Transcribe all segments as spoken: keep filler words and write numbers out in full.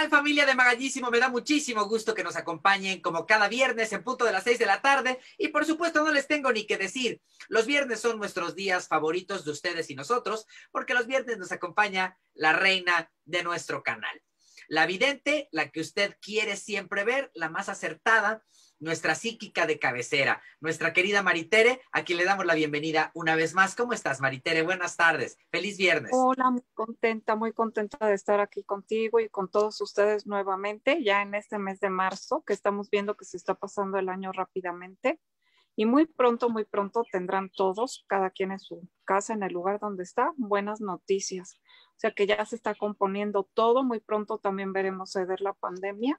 tal, familia de Magallísimo? Me da muchísimo gusto que nos acompañen como cada viernes en punto de las seis de la tarde. Y por supuesto no les tengo ni que decir, los viernes son nuestros días favoritos de ustedes y nosotros, porque los viernes nos acompaña la reina de nuestro canal. La vidente, la que usted quiere siempre ver, la más acertada, nuestra psíquica de cabecera, nuestra querida Maritere, a quien le damos la bienvenida una vez más. ¿Cómo estás, Maritere? Buenas tardes. Feliz viernes. Hola, muy contenta, muy contenta de estar aquí contigo y con todos ustedes nuevamente, ya en este mes de marzo, que estamos viendo que se está pasando el año rápidamente. Y muy pronto, muy pronto tendrán todos, cada quien en su casa, en el lugar donde está, buenas noticias. O sea que ya se está componiendo todo. Muy pronto también veremos ceder la pandemia.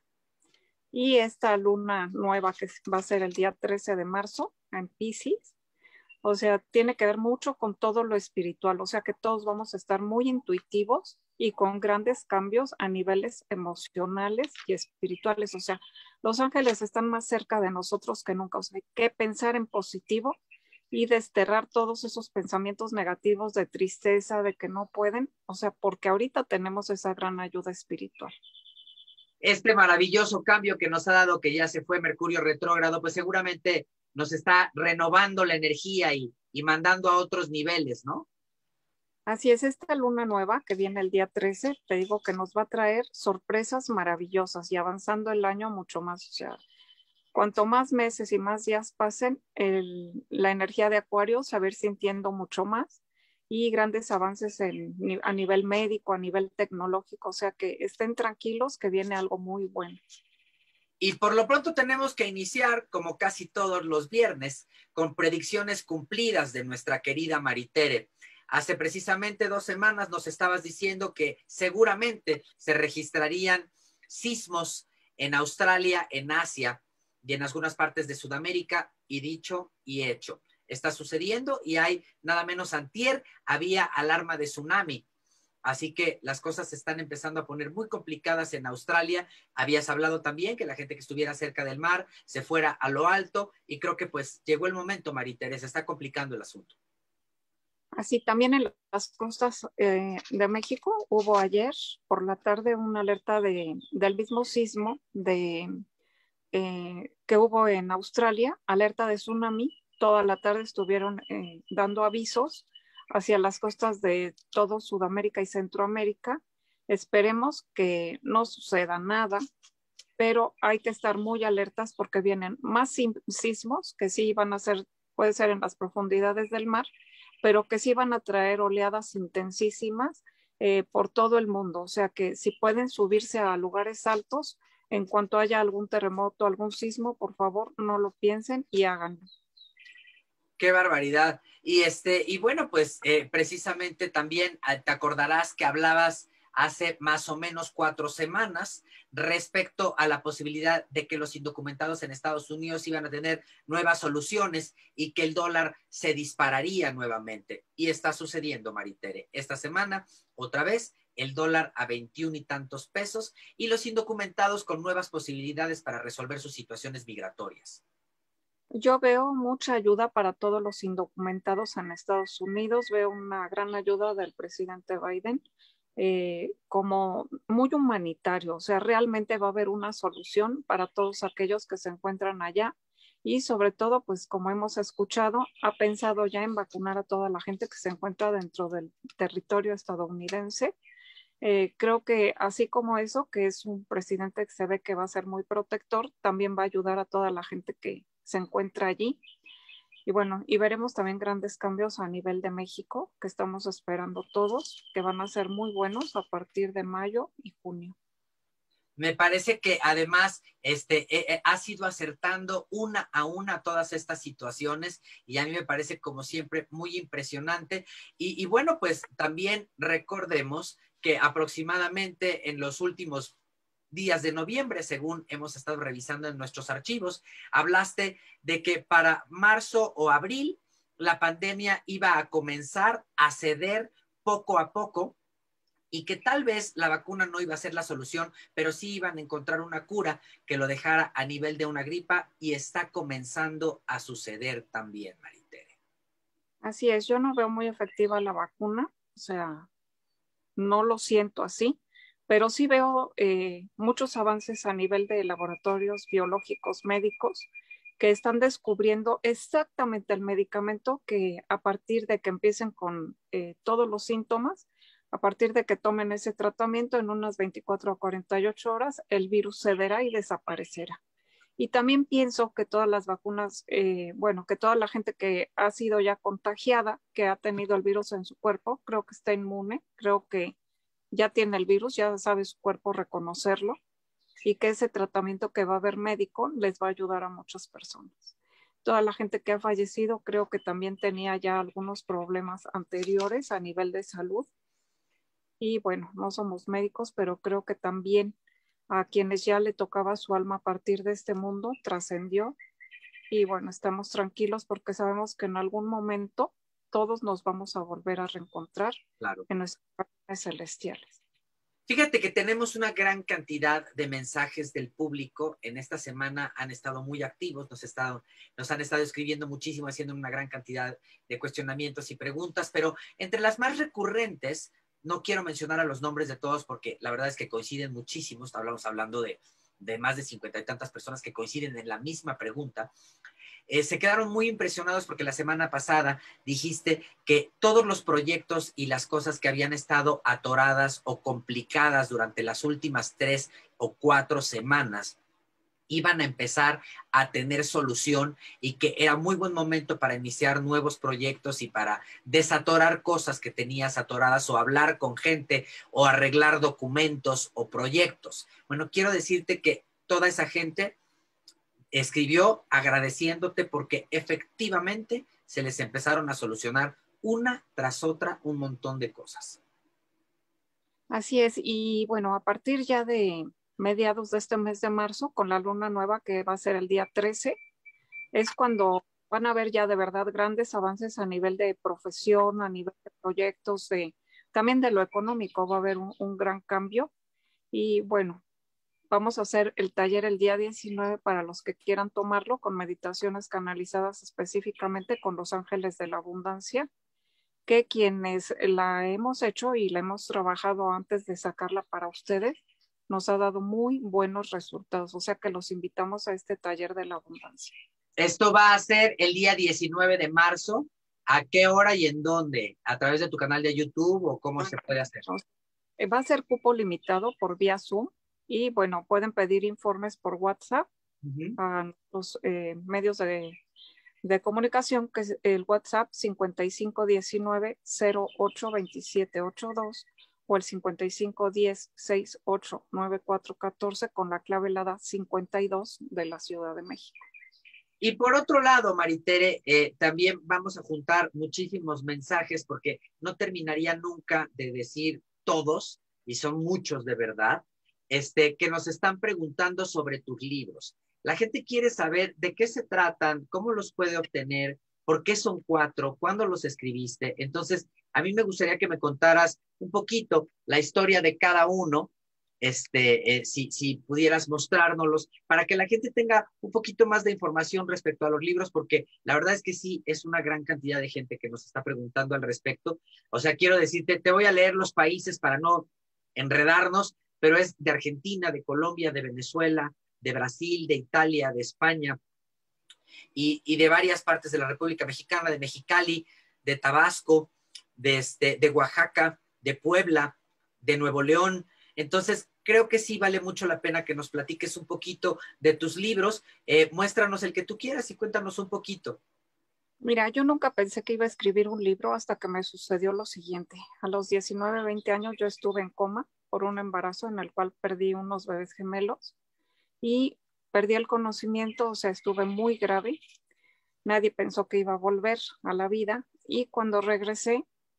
Y esta luna nueva que va a ser el día trece de marzo en Piscis. O sea, tiene que ver mucho con todo lo espiritual. O sea que todos vamos a estar muy intuitivos y con grandes cambios a niveles emocionales y espirituales. O sea, los ángeles están más cerca de nosotros que nunca. O sea, hay que pensar en positivo y desterrar todos esos pensamientos negativos de tristeza, de que no pueden. O sea, porque ahorita tenemos esa gran ayuda espiritual. Este maravilloso cambio que nos ha dado, que ya se fue Mercurio retrógrado, pues seguramente nos está renovando la energía y, y mandando a otros niveles, ¿no? Así es, esta luna nueva que viene el día trece, te digo que nos va a traer sorpresas maravillosas y avanzando el año mucho más. O sea, cuanto más meses y más días pasen, el, la energía de Acuario se va a ir sintiendo mucho más y grandes avances en, a nivel médico, a nivel tecnológico. O sea, que estén tranquilos que viene algo muy bueno. Y por lo pronto tenemos que iniciar, como casi todos los viernes, con predicciones cumplidas de nuestra querida Maritere. Hace precisamente dos semanas nos estabas diciendo que seguramente se registrarían sismos en Australia, en Asia y en algunas partes de Sudamérica, y dicho y hecho. Está sucediendo y hay nada menos antier, había alarma de tsunami. Así que las cosas se están empezando a poner muy complicadas en Australia. Habías hablado también que la gente que estuviera cerca del mar se fuera a lo alto y creo que pues llegó el momento, Maritere, se está complicando el asunto. Así también en las costas eh, de México hubo ayer por la tarde una alerta de, del mismo sismo de, eh, que hubo en Australia, alerta de tsunami. Toda la tarde estuvieron eh, dando avisos hacia las costas de todo Sudamérica y Centroamérica. Esperemos que no suceda nada, pero hay que estar muy alertas porque vienen más sismos que sí van a ser, puede ser en las profundidades del mar, pero que sí van a traer oleadas intensísimas eh, por todo el mundo. O sea que si pueden subirse a lugares altos, en cuanto haya algún terremoto, algún sismo, por favor, no lo piensen y háganlo. Qué barbaridad. Y este, y bueno, pues eh, precisamente también te acordarás que hablabas hace más o menos cuatro semanas respecto a la posibilidad de que los indocumentados en Estados Unidos iban a tener nuevas soluciones y que el dólar se dispararía nuevamente. Y está sucediendo, Maritere. Esta semana, otra vez, el dólar a veintiún y tantos pesos y los indocumentados con nuevas posibilidades para resolver sus situaciones migratorias. Yo veo mucha ayuda para todos los indocumentados en Estados Unidos. Veo una gran ayuda del presidente Biden eh, como muy humanitario. O sea, realmente va a haber una solución para todos aquellos que se encuentran allá. Y sobre todo, pues como hemos escuchado, ha pensado ya en vacunar a toda la gente que se encuentra dentro del territorio estadounidense. Eh, creo que así como eso, que es un presidente que se ve que va a ser muy protector, también va a ayudar a toda la gente que se encuentra allí. Y bueno, y veremos también grandes cambios a nivel de México, que estamos esperando todos, que van a ser muy buenos a partir de mayo y junio. Me parece que además este, eh, has ido acertando una a una todas estas situaciones y a mí me parece como siempre muy impresionante. Y, y bueno, pues también recordemos que aproximadamente en los últimos días de noviembre, según hemos estado revisando en nuestros archivos, hablaste de que para marzo o abril la pandemia iba a comenzar a ceder poco a poco y que tal vez la vacuna no iba a ser la solución, pero sí iban a encontrar una cura que lo dejara a nivel de una gripa y está comenzando a suceder también, Maritere. Así es, yo no veo muy efectiva la vacuna, o sea, no lo siento así, pero sí veo eh, muchos avances a nivel de laboratorios biológicos médicos que están descubriendo exactamente el medicamento que a partir de que empiecen con eh, todos los síntomas, a partir de que tomen ese tratamiento en unas veinticuatro a cuarenta y ocho horas, el virus cederá y desaparecerá. Y también pienso que todas las vacunas, eh, bueno, que toda la gente que ha sido ya contagiada, que ha tenido el virus en su cuerpo, creo que está inmune, creo que ya tiene el virus, ya sabe su cuerpo reconocerlo y que ese tratamiento que va a haber médico les va a ayudar a muchas personas. Toda la gente que ha fallecido creo que también tenía ya algunos problemas anteriores a nivel de salud. Y bueno, no somos médicos, pero creo que también a quienes ya le tocaba su alma a partir de este mundo trascendió. Y bueno, estamos tranquilos porque sabemos que en algún momento todos nos vamos a volver a reencontrar Claro. en nuestras regiones celestiales. Fíjate que tenemos una gran cantidad de mensajes del público. En esta semana han estado muy activos, nos, estado, nos han estado escribiendo muchísimo, haciendo una gran cantidad de cuestionamientos y preguntas, pero entre las más recurrentes, no quiero mencionar a los nombres de todos porque la verdad es que coinciden muchísimos, estamos hablando de, de más de cincuenta y tantas personas que coinciden en la misma pregunta. Eh, se quedaron muy impresionados porque la semana pasada dijiste que todos los proyectos y las cosas que habían estado atoradas o complicadas durante las últimas tres o cuatro semanas iban a empezar a tener solución y que era muy buen momento para iniciar nuevos proyectos y para desatorar cosas que tenías atoradas o hablar con gente o arreglar documentos o proyectos. Bueno, quiero decirte que toda esa gente escribió agradeciéndote porque efectivamente se les empezaron a solucionar una tras otra un montón de cosas. Así es, y bueno, a partir ya de mediados de este mes de marzo, con la luna nueva que va a ser el día trece, es cuando van a haber ya de verdad grandes avances a nivel de profesión, a nivel de proyectos, de, también de lo económico va a haber un, un gran cambio. Y bueno, vamos a hacer el taller el día diecinueve para los que quieran tomarlo con meditaciones canalizadas específicamente con los ángeles de la abundancia, que quienes la hemos hecho y la hemos trabajado antes de sacarla para ustedes, nos ha dado muy buenos resultados. O sea que los invitamos a este taller de la abundancia. Esto va a ser el día diecinueve de marzo. ¿A qué hora y en dónde? ¿A través de tu canal de YouTube o cómo se puede hacer? Va a ser cupo limitado por vía Zoom y bueno, pueden pedir informes por WhatsApp uh-huh. a los eh, medios de, de comunicación, que es el WhatsApp cincuenta y cinco diecinueve cero ocho veintisiete ochenta y dos o el cincuenta y cinco diez sesenta y ocho noventa y cuatro catorce con la clave helada cincuenta y dos de la Ciudad de México. Y por otro lado, Maritere, eh, también vamos a juntar muchísimos mensajes porque no terminaría nunca de decir todos, y son muchos de verdad, este, que nos están preguntando sobre tus libros. La gente quiere saber de qué se tratan, cómo los puede obtener, por qué son cuatro, cuándo los escribiste. Entonces, a mí me gustaría que me contaras un poquito la historia de cada uno, este, eh, si, si pudieras mostrárnoslos, para que la gente tenga un poquito más de información respecto a los libros, porque la verdad es que sí, es una gran cantidad de gente que nos está preguntando al respecto. O sea, quiero decirte, te voy a leer los países para no enredarnos, pero es de Argentina, de Colombia, de Venezuela, de Brasil, de Italia, de España y, y de varias partes de la República Mexicana, de Mexicali, de Tabasco, de, este, de Oaxaca, de Puebla, de Nuevo León. Entonces, creo que sí vale mucho la pena que nos platiques un poquito de tus libros. Eh, muéstranos el que tú quieras y cuéntanos un poquito. Mira, yo nunca pensé que iba a escribir un libro hasta que me sucedió lo siguiente. A los diecinueve, veinte años yo estuve en coma por un embarazo en el cual perdí unos bebés gemelos y perdí el conocimiento, o sea, estuve muy grave. Nadie pensó que iba a volver a la vida y cuando regresé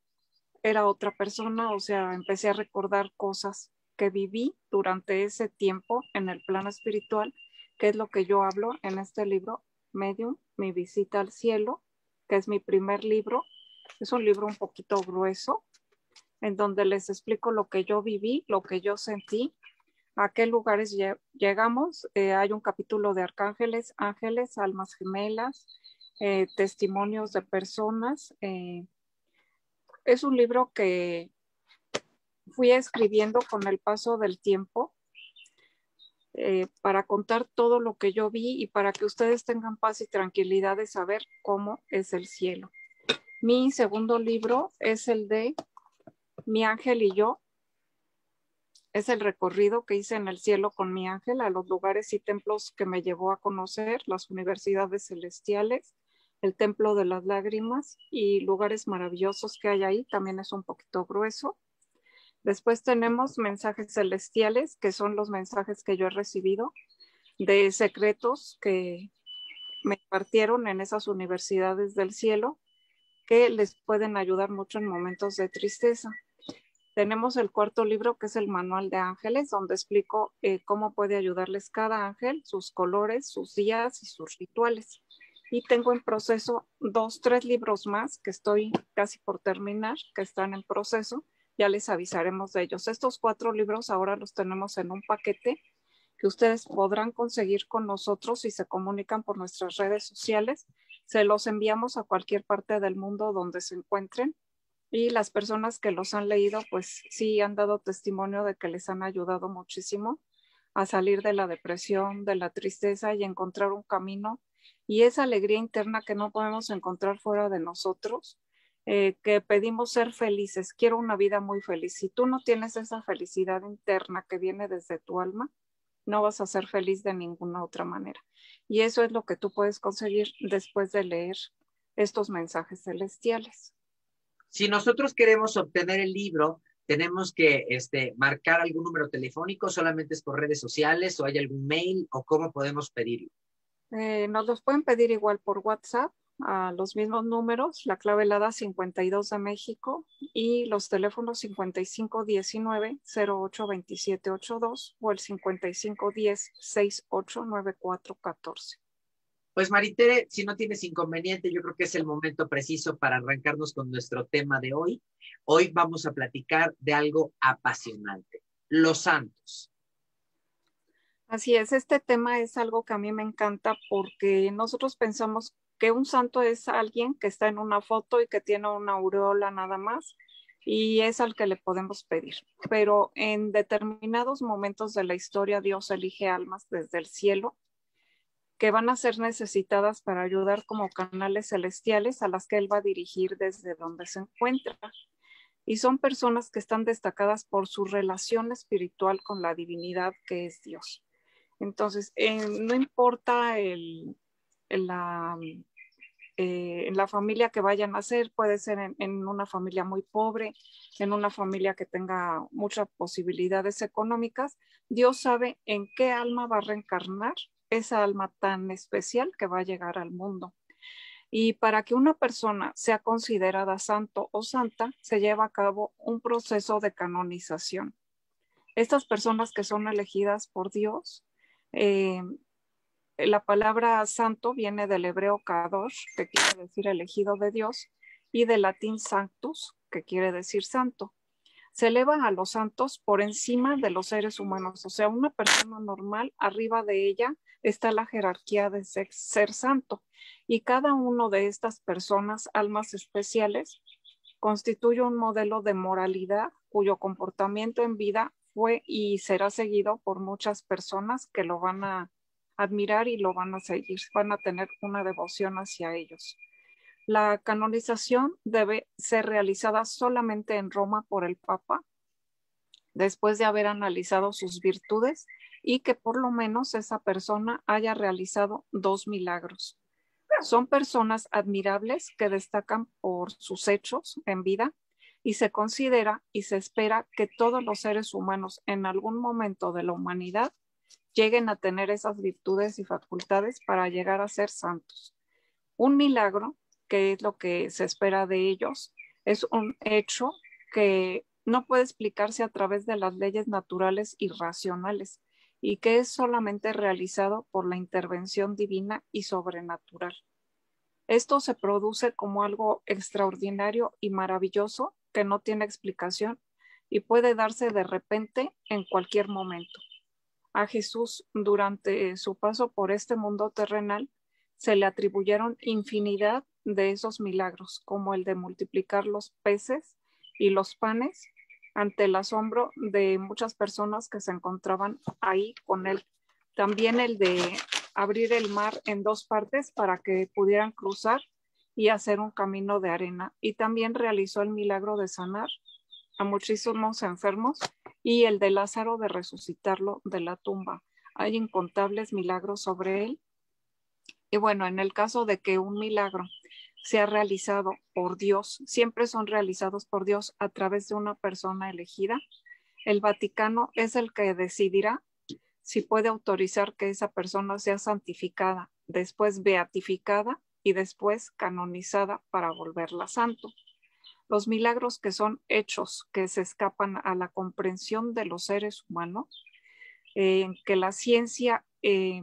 era otra persona, o sea, empecé a recordar cosas que viví durante ese tiempo en el plano espiritual, que es lo que yo hablo en este libro, Medium, mi visita al cielo, que es mi primer libro. Es un libro un poquito grueso, en donde les explico lo que yo viví, lo que yo sentí, a qué lugares llegamos. Eh, hay un capítulo de arcángeles, ángeles, almas gemelas, eh, testimonios de personas. Eh, es un libro que fui escribiendo con el paso del tiempo eh, para contar todo lo que yo vi y para que ustedes tengan paz y tranquilidad de saber cómo es el cielo. Mi segundo libro es el de Mi ángel y yo. Es el recorrido que hice en el cielo con mi ángel a los lugares y templos que me llevó a conocer, las universidades celestiales, el templo de las lágrimas y lugares maravillosos que hay ahí. También es un poquito grueso. Después tenemos mensajes celestiales, que son los mensajes que yo he recibido de secretos que me impartieron en esas universidades del cielo, que les pueden ayudar mucho en momentos de tristeza. Tenemos el cuarto libro, que es el Manual de Ángeles, donde explico eh, cómo puede ayudarles cada ángel, sus colores, sus días y sus rituales. Y tengo en proceso dos, tres libros más que estoy casi por terminar, que están en proceso. Ya les avisaremos de ellos. Estos cuatro libros ahora los tenemos en un paquete que ustedes podrán conseguir con nosotros si se comunican por nuestras redes sociales. Se los enviamos a cualquier parte del mundo donde se encuentren. Y las personas que los han leído, pues sí han dado testimonio de que les han ayudado muchísimo a salir de la depresión, de la tristeza y encontrar un camino y esa alegría interna que no podemos encontrar fuera de nosotros, eh, que pedimos ser felices. Quiero una vida muy feliz. Si tú no tienes esa felicidad interna que viene desde tu alma, no vas a ser feliz de ninguna otra manera. Y eso es lo que tú puedes conseguir después de leer estos mensajes celestiales. Si nosotros queremos obtener el libro, ¿tenemos que este, marcar algún número telefónico? ¿Solamente es por redes sociales o hay algún mail o cómo podemos pedirlo? Eh, nos los pueden pedir igual por WhatsApp a los mismos números, la clave helada cincuenta y dos de México y los teléfonos cincuenta y cinco diecinueve cero ocho veintisiete ochenta y dos o el cincuenta y cinco diez sesenta y ocho noventa y cuatro catorce. Pues Maritere, si no tienes inconveniente, yo creo que es el momento preciso para arrancarnos con nuestro tema de hoy. Hoy vamos a platicar de algo apasionante, los santos. Así es, este tema es algo que a mí me encanta porque nosotros pensamos que un santo es alguien que está en una foto y que tiene una aureola nada más y es al que le podemos pedir. Pero en determinados momentos de la historia Dios elige almas desde el cielo que van a ser necesitadas para ayudar como canales celestiales a las que Él va a dirigir desde donde se encuentra. Y son personas que están destacadas por su relación espiritual con la divinidad que es Dios. Entonces, eh, no importa el, el, la, eh, la familia que vayan a ser, puede ser en, en una familia muy pobre, en una familia que tenga muchas posibilidades económicas, Dios sabe en qué alma va a reencarnar esa alma tan especial que va a llegar al mundo. Y para que una persona sea considerada santo o santa, se lleva a cabo un proceso de canonización. Estas personas que son elegidas por Dios, eh, la palabra santo viene del hebreo kadosh, que quiere decir elegido de Dios, y del latín sanctus, que quiere decir santo. Se elevan a los santos por encima de los seres humanos, o sea, una persona normal, arriba de ella está la jerarquía de ser, ser santo, y cada uno de estas personas, almas especiales, constituye un modelo de moralidad cuyo comportamiento en vida fue y será seguido por muchas personas que lo van a admirar y lo van a seguir, van a tener una devoción hacia ellos. La canonización debe ser realizada solamente en Roma por el Papa, después de haber analizado sus virtudes y que por lo menos esa persona haya realizado dos milagros. Son personas admirables que destacan por sus hechos en vida y se considera y se espera que todos los seres humanos en algún momento de la humanidad lleguen a tener esas virtudes y facultades para llegar a ser santos. Un milagro, que es lo que se espera de ellos, es un hecho que no puede explicarse a través de las leyes naturales y racionales y que es solamente realizado por la intervención divina y sobrenatural. Esto se produce como algo extraordinario y maravilloso que no tiene explicación y puede darse de repente en cualquier momento. A Jesús, durante su paso por este mundo terrenal, se le atribuyeron infinidad de esos milagros, como el de multiplicar los peces y los panes ante el asombro de muchas personas que se encontraban ahí con él. También el de abrir el mar en dos partes para que pudieran cruzar y hacer un camino de arena. Y también realizó el milagro de sanar a muchísimos enfermos y el de Lázaro de resucitarlo de la tumba. Hay incontables milagros sobre él. Y bueno, en el caso de que un milagro sea realizado por Dios, siempre son realizados por Dios a través de una persona elegida. El Vaticano es el que decidirá si puede autorizar que esa persona sea santificada, después beatificada y después canonizada para volverla santo. Los milagros que son hechos, que se escapan a la comprensión de los seres humanos, eh, que la ciencia eh,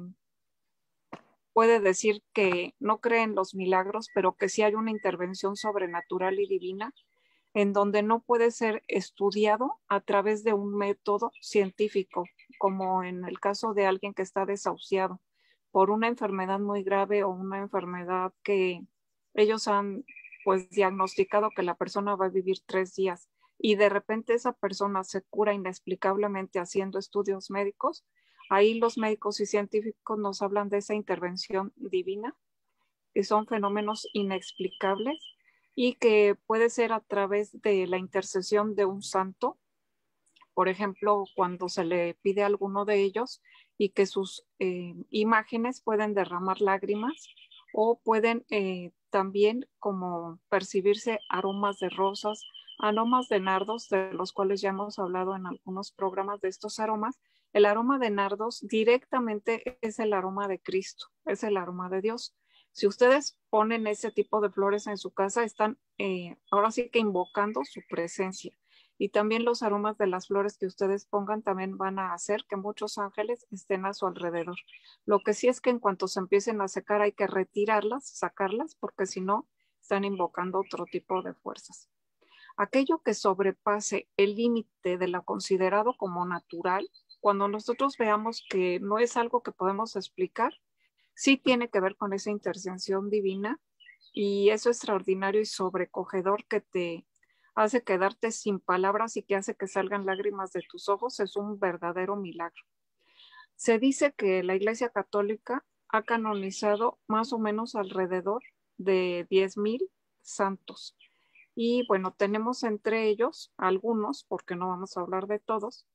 puede decir que no cree en los milagros, pero que sí hay una intervención sobrenatural y divina, en donde no puede ser estudiado a través de un método científico, como en el caso de alguien que está desahuciado por una enfermedad muy grave o una enfermedad que ellos han pues diagnosticado que la persona va a vivir tres días y de repente esa persona se cura inexplicablemente haciendo estudios médicos. Ahí los médicos y científicos nos hablan de esa intervención divina, que son fenómenos inexplicables y que puede ser a través de la intercesión de un santo, por ejemplo, cuando se le pide a alguno de ellos y que sus eh, imágenes pueden derramar lágrimas o pueden eh, también como percibirse aromas de rosas, aromas de nardos, de los cuales ya hemos hablado en algunos programas de estos aromas. El aroma de nardos directamente es el aroma de Cristo, es el aroma de Dios. Si ustedes ponen ese tipo de flores en su casa, están eh, ahora sí que invocando su presencia. Y también los aromas de las flores que ustedes pongan también van a hacer que muchos ángeles estén a su alrededor. Lo que sí es que en cuanto se empiecen a secar hay que retirarlas, sacarlas, porque si no están invocando otro tipo de fuerzas. Aquello que sobrepase el límite de lo considerado como natural, cuando nosotros veamos que no es algo que podemos explicar, sí tiene que ver con esa intervención divina y eso extraordinario y sobrecogedor que te hace quedarte sin palabras y que hace que salgan lágrimas de tus ojos, es un verdadero milagro. Se dice que la Iglesia Católica ha canonizado más o menos alrededor de diez mil santos. Y bueno, tenemos entre ellos algunos, porque no vamos a hablar de todos,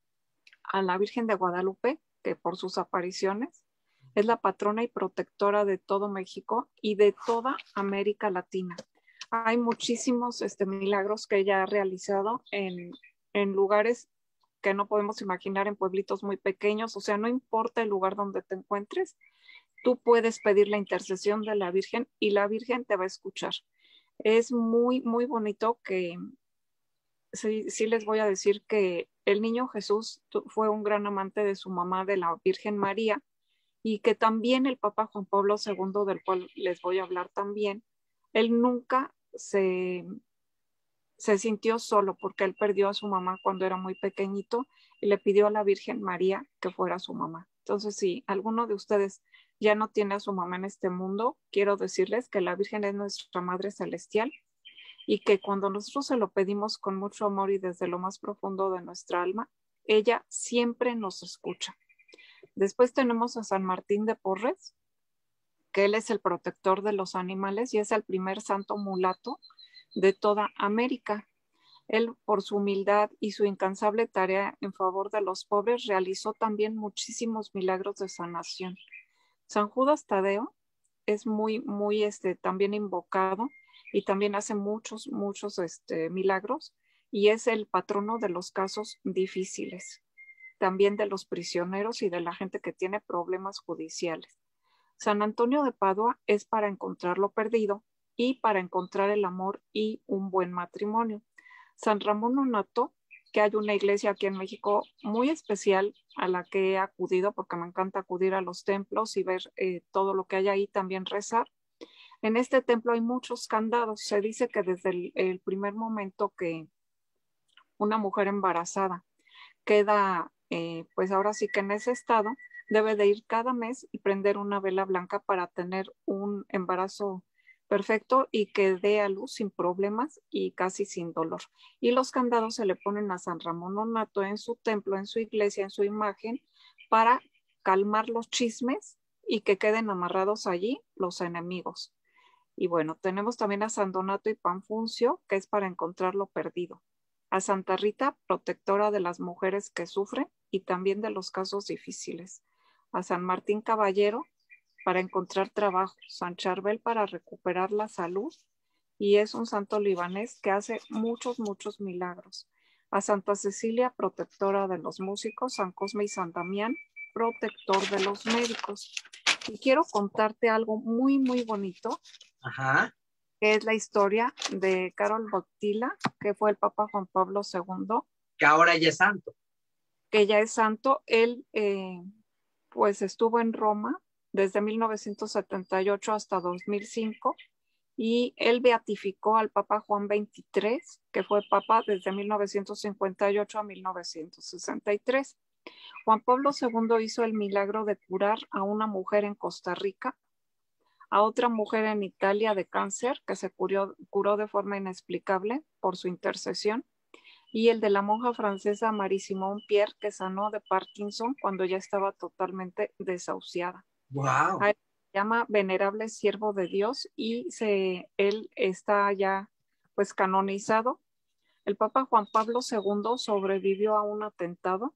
a la Virgen de Guadalupe, que por sus apariciones es la patrona y protectora de todo México y de toda América Latina. Hay muchísimos este, milagros que ella ha realizado en, en lugares que no podemos imaginar, en pueblitos muy pequeños. O sea, no importa el lugar donde te encuentres, tú puedes pedir la intercesión de la Virgen y la Virgen te va a escuchar. Es muy, muy bonito que sí, sí les voy a decir que el niño Jesús fue un gran amante de su mamá, de la Virgen María, y que también el Papa Juan Pablo segundo, del cual les voy a hablar también, él nunca se, se sintió solo porque él perdió a su mamá cuando era muy pequeñito y le pidió a la Virgen María que fuera su mamá. Entonces, si alguno de ustedes ya no tiene a su mamá en este mundo, quiero decirles que la Virgen es nuestra Madre Celestial y que cuando nosotros se lo pedimos con mucho amor y desde lo más profundo de nuestra alma, ella siempre nos escucha. Después tenemos a San Martín de Porres, que él es el protector de los animales y es el primer santo mulato de toda América. Él, por su humildad y su incansable tarea en favor de los pobres, realizó también muchísimos milagros de sanación. San Judas Tadeo es muy, muy este, también invocado y también hace muchos, muchos este, milagros y es el patrono de los casos difíciles, también de los prisioneros y de la gente que tiene problemas judiciales. San Antonio de Padua es para encontrar lo perdido y para encontrar el amor y un buen matrimonio. San Ramón Nonnato, que hay una iglesia aquí en México muy especial a la que he acudido porque me encanta acudir a los templos y ver eh, todo lo que hay ahí, también rezar. En este templo hay muchos candados. Se dice que desde el, el primer momento que una mujer embarazada queda, eh, pues ahora sí que en ese estado, debe de ir cada mes y prender una vela blanca para tener un embarazo perfecto y que dé a luz sin problemas y casi sin dolor. Y los candados se le ponen a San Ramón Nonnato en su templo, en su iglesia, en su imagen, para calmar los chismes y que queden amarrados allí los enemigos. Y bueno, tenemos también a San Donato y Panfuncio, que es para encontrar lo perdido. A Santa Rita, protectora de las mujeres que sufren y también de los casos difíciles. A San Martín Caballero, para encontrar trabajo. San Charbel, para recuperar la salud. Y es un santo libanés que hace muchos, muchos milagros. A Santa Cecilia, protectora de los músicos. San Cosme y San Damián, protector de los médicos. Y quiero contarte algo muy, muy bonito. Ajá. Que es la historia de Karol Wojtyla, que fue el Papa Juan Pablo segundo. Que ahora ya es santo. Que ya es santo. Él, eh, pues, estuvo en Roma desde mil novecientos setenta y ocho hasta dos mil cinco, y él beatificó al Papa Juan veintitrés, que fue Papa desde mil novecientos cincuenta y ocho a mil novecientos sesenta y tres. Juan Pablo segundo hizo el milagro de curar a una mujer en Costa Rica, a otra mujer en Italia de cáncer, que se curó, curó de forma inexplicable por su intercesión, y el de la monja francesa Marie Simone Pierre, que sanó de Parkinson cuando ya estaba totalmente desahuciada. Wow. A él se llama Venerable Siervo de Dios y se, él está ya pues canonizado. El Papa Juan Pablo segundo sobrevivió a un atentado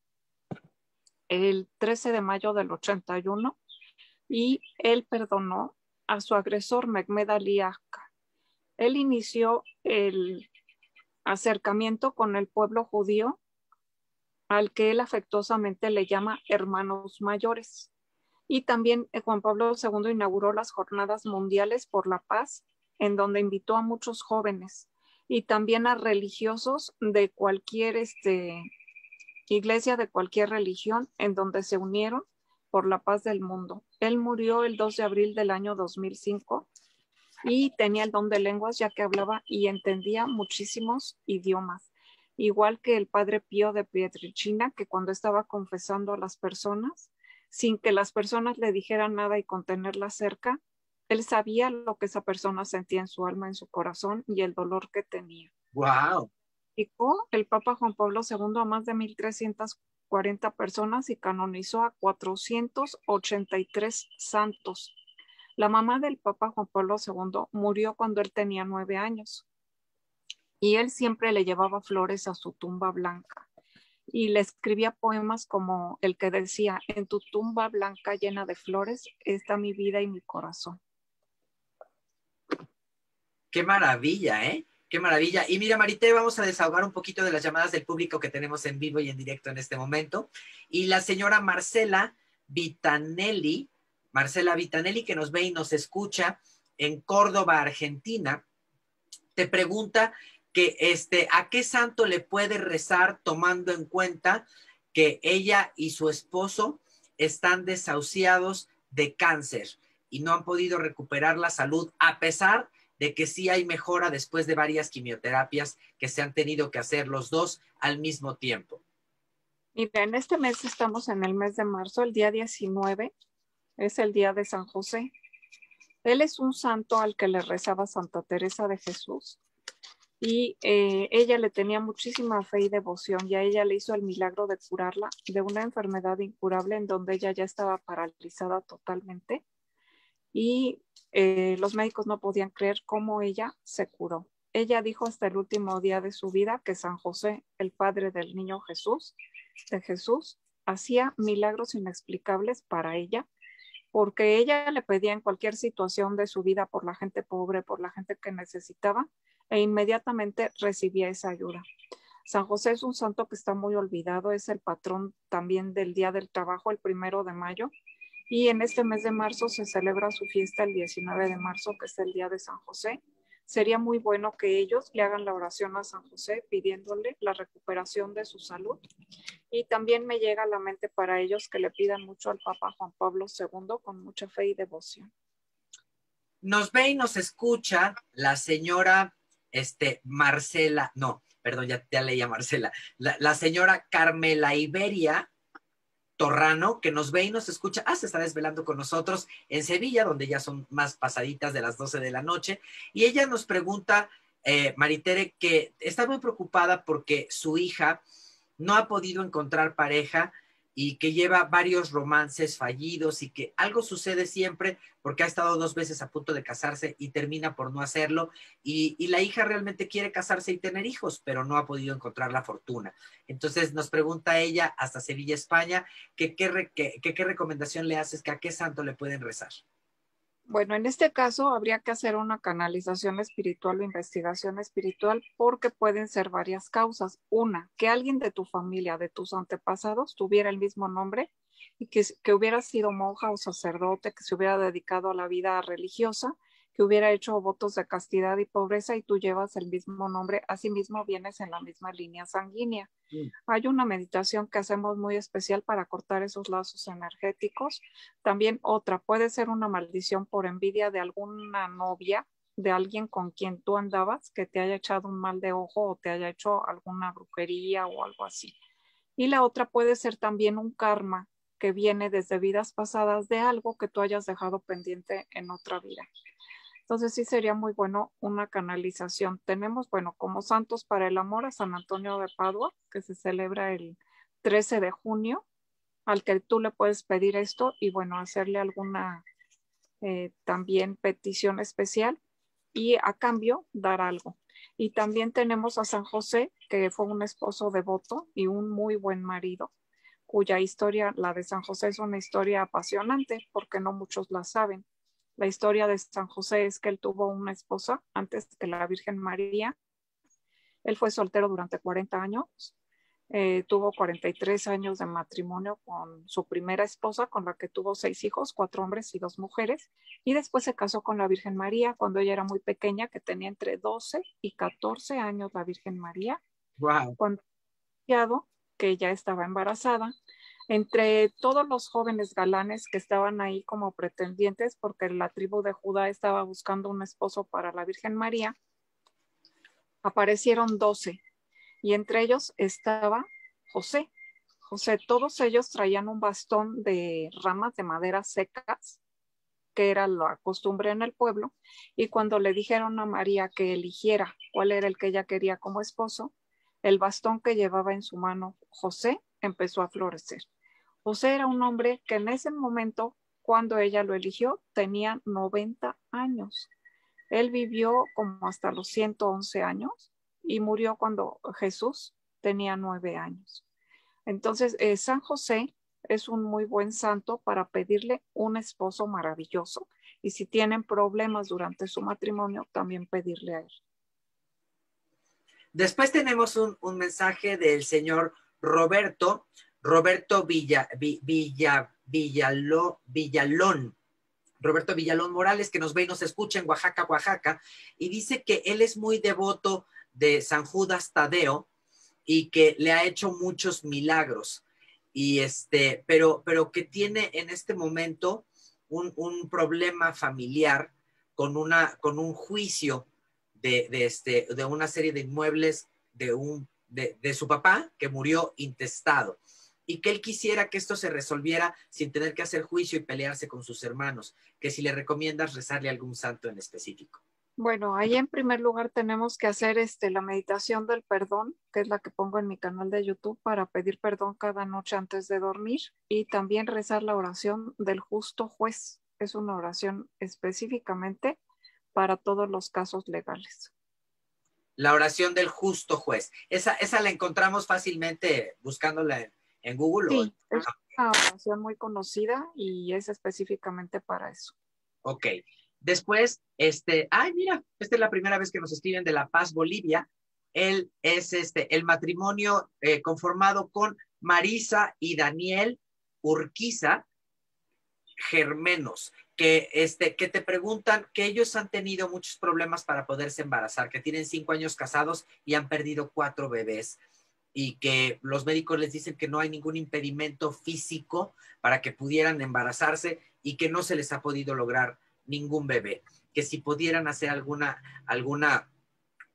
el trece de mayo del ochenta y uno, y él perdonó a su agresor Mehmed Ali Akka. Él inició el acercamiento con el pueblo judío, al que él afectuosamente le llama hermanos mayores. Y también Juan Pablo segundo inauguró las Jornadas Mundiales por la Paz, en donde invitó a muchos jóvenes y también a religiosos de cualquier este, iglesia, de cualquier religión, en donde se unieron por la paz del mundo. Él murió el dos de abril del año dos mil cinco y tenía el don de lenguas, ya que hablaba y entendía muchísimos idiomas. Igual que el padre Pío de Pietrelcina, que cuando estaba confesando a las personas, sin que las personas le dijeran nada y con tenerla cerca, él sabía lo que esa persona sentía en su alma, en su corazón y el dolor que tenía. Wow. Dedicó el Papa Juan Pablo segundo a más de mil trescientas cuarenta personas y canonizó a cuatrocientos ochenta y tres santos. La mamá del Papa Juan Pablo segundo murió cuando él tenía nueve años y él siempre le llevaba flores a su tumba blanca y le escribía poemas como el que decía: en tu tumba blanca llena de flores está mi vida y mi corazón. Qué maravilla, ¿eh? Qué maravilla. Y mira, Marité, vamos a desahogar un poquito de las llamadas del público que tenemos en vivo y en directo en este momento. Y la señora Marcela Vitanelli, Marcela Vitanelli, que nos ve y nos escucha en Córdoba, Argentina, te pregunta que este, ¿a qué santo le puede rezar tomando en cuenta que ella y su esposo están desahuciados de cáncer y no han podido recuperar la salud, a pesar de que sí hay mejora después de varias quimioterapias que se han tenido que hacer los dos al mismo tiempo? Mira, en este mes estamos en el mes de marzo, el día diecinueve es el día de San José. Él es un santo al que le rezaba Santa Teresa de Jesús y eh, ella le tenía muchísima fe y devoción, y a ella le hizo el milagro de curarla de una enfermedad incurable en donde ella ya estaba paralizada totalmente y eh, los médicos no podían creer cómo ella se curó. Ella dijo hasta el último día de su vida que San José, el padre del niño Jesús, de Jesús, hacía milagros inexplicables para ella, porque ella le pedía en cualquier situación de su vida por la gente pobre, por la gente que necesitaba, e inmediatamente recibía esa ayuda. San José es un santo que está muy olvidado, es el patrón también del Día del Trabajo, el primero de mayo, y en este mes de marzo se celebra su fiesta el diecinueve de marzo, que es el Día de San José. Sería muy bueno que ellos le hagan la oración a San José pidiéndole la recuperación de su salud. Y también me llega a la mente para ellos que le pidan mucho al Papa Juan Pablo segundo con mucha fe y devoción. Nos ve y nos escucha la señora este, Marcela, no, perdón, ya, ya leía Marcela, la, la señora Carmela Iberia, Torrano, que nos ve y nos escucha, ah, se está desvelando con nosotros en Sevilla, donde ya son más pasaditas de las doce de la noche, y ella nos pregunta, eh, Maritere, que está muy preocupada porque su hija no ha podido encontrar pareja y que lleva varios romances fallidos y que algo sucede siempre porque ha estado dos veces a punto de casarse y termina por no hacerlo, y, y la hija realmente quiere casarse y tener hijos, pero no ha podido encontrar la fortuna. Entonces nos pregunta ella hasta Sevilla, España, que qué que, que, que recomendación le haces, que a qué santo le pueden rezar. Bueno, en este caso habría que hacer una canalización espiritual o investigación espiritual porque pueden ser varias causas. Una, que alguien de tu familia, de tus antepasados, tuviera el mismo nombre y que, que hubiera sido monja o sacerdote, que se hubiera dedicado a la vida religiosa, que hubiera hecho votos de castidad y pobreza y tú llevas el mismo nombre, asimismo vienes en la misma línea sanguínea. Mm. Hay una meditación que hacemos muy especial para cortar esos lazos energéticos. También otra, puede ser una maldición por envidia de alguna novia, de alguien con quien tú andabas, que te haya echado un mal de ojo o te haya hecho alguna brujería o algo así. Y la otra puede ser también un karma que viene desde vidas pasadas de algo que tú hayas dejado pendiente en otra vida. Entonces sí sería muy bueno una canalización. Tenemos, bueno, como santos para el amor a San Antonio de Padua, que se celebra el trece de junio, al que tú le puedes pedir esto y bueno, hacerle alguna eh, también petición especial y a cambio dar algo. Y también tenemos a San José, que fue un esposo devoto y un muy buen marido, cuya historia, la de San José, es una historia apasionante porque no muchos la saben. La historia de San José es que él tuvo una esposa antes que la Virgen María. Él fue soltero durante cuarenta años. Eh, tuvo cuarenta y tres años de matrimonio con su primera esposa, con la que tuvo seis hijos, cuatro hombres y dos mujeres. Y después se casó con la Virgen María cuando ella era muy pequeña, que tenía entre doce y catorce años la Virgen María. Wow. Cuando que ya estaba embarazada. Entre todos los jóvenes galanes que estaban ahí como pretendientes, porque la tribu de Judá estaba buscando un esposo para la Virgen María, aparecieron doce y entre ellos estaba José. José, todos ellos traían un bastón de ramas de madera secas, que era la costumbre en el pueblo, y cuando le dijeron a María que eligiera cuál era el que ella quería como esposo, el bastón que llevaba en su mano José empezó a florecer. José era un hombre que en ese momento, cuando ella lo eligió, tenía noventa años. Él vivió como hasta los ciento once años y murió cuando Jesús tenía nueve años. Entonces, eh, San José es un muy buen santo para pedirle un esposo maravilloso. Y si tienen problemas durante su matrimonio, también pedirle a él. Después tenemos un, un mensaje del señor Roberto, Roberto Villa, Villa, Villalo, Villalón, Roberto Villalón Morales, que nos ve y nos escucha en Oaxaca, Oaxaca, y dice que él es muy devoto de San Judas Tadeo y que le ha hecho muchos milagros, y este, pero, pero que tiene en este momento un, un problema familiar con, una, con un juicio de, de, este, de una serie de inmuebles de, un, de, de su papá que murió intestado, y que él quisiera que esto se resolviera sin tener que hacer juicio y pelearse con sus hermanos, que si le recomiendas rezarle a algún santo en específico. Bueno, ahí en primer lugar tenemos que hacer este, la meditación del perdón, que es la que pongo en mi canal de YouTube para pedir perdón cada noche antes de dormir, y también rezar la oración del justo juez. Es una oración específicamente para todos los casos legales. La oración del justo juez. Esa, esa la encontramos fácilmente buscándola en, en Google. Sí, ¿o? es una oración muy conocida y es específicamente para eso. Ok. Después, este, ay, mira, esta es la primera vez que nos escriben de La Paz, Bolivia. Él es este, el matrimonio eh, conformado con Marisa y Daniel Urquiza Germenos, que, este, que te preguntan que ellos han tenido muchos problemas para poderse embarazar, que tienen cinco años casados y han perdido cuatro bebés, y que los médicos les dicen que no hay ningún impedimento físico para que pudieran embarazarse y que no se les ha podido lograr ningún bebé, que si pudieran hacer alguna, alguna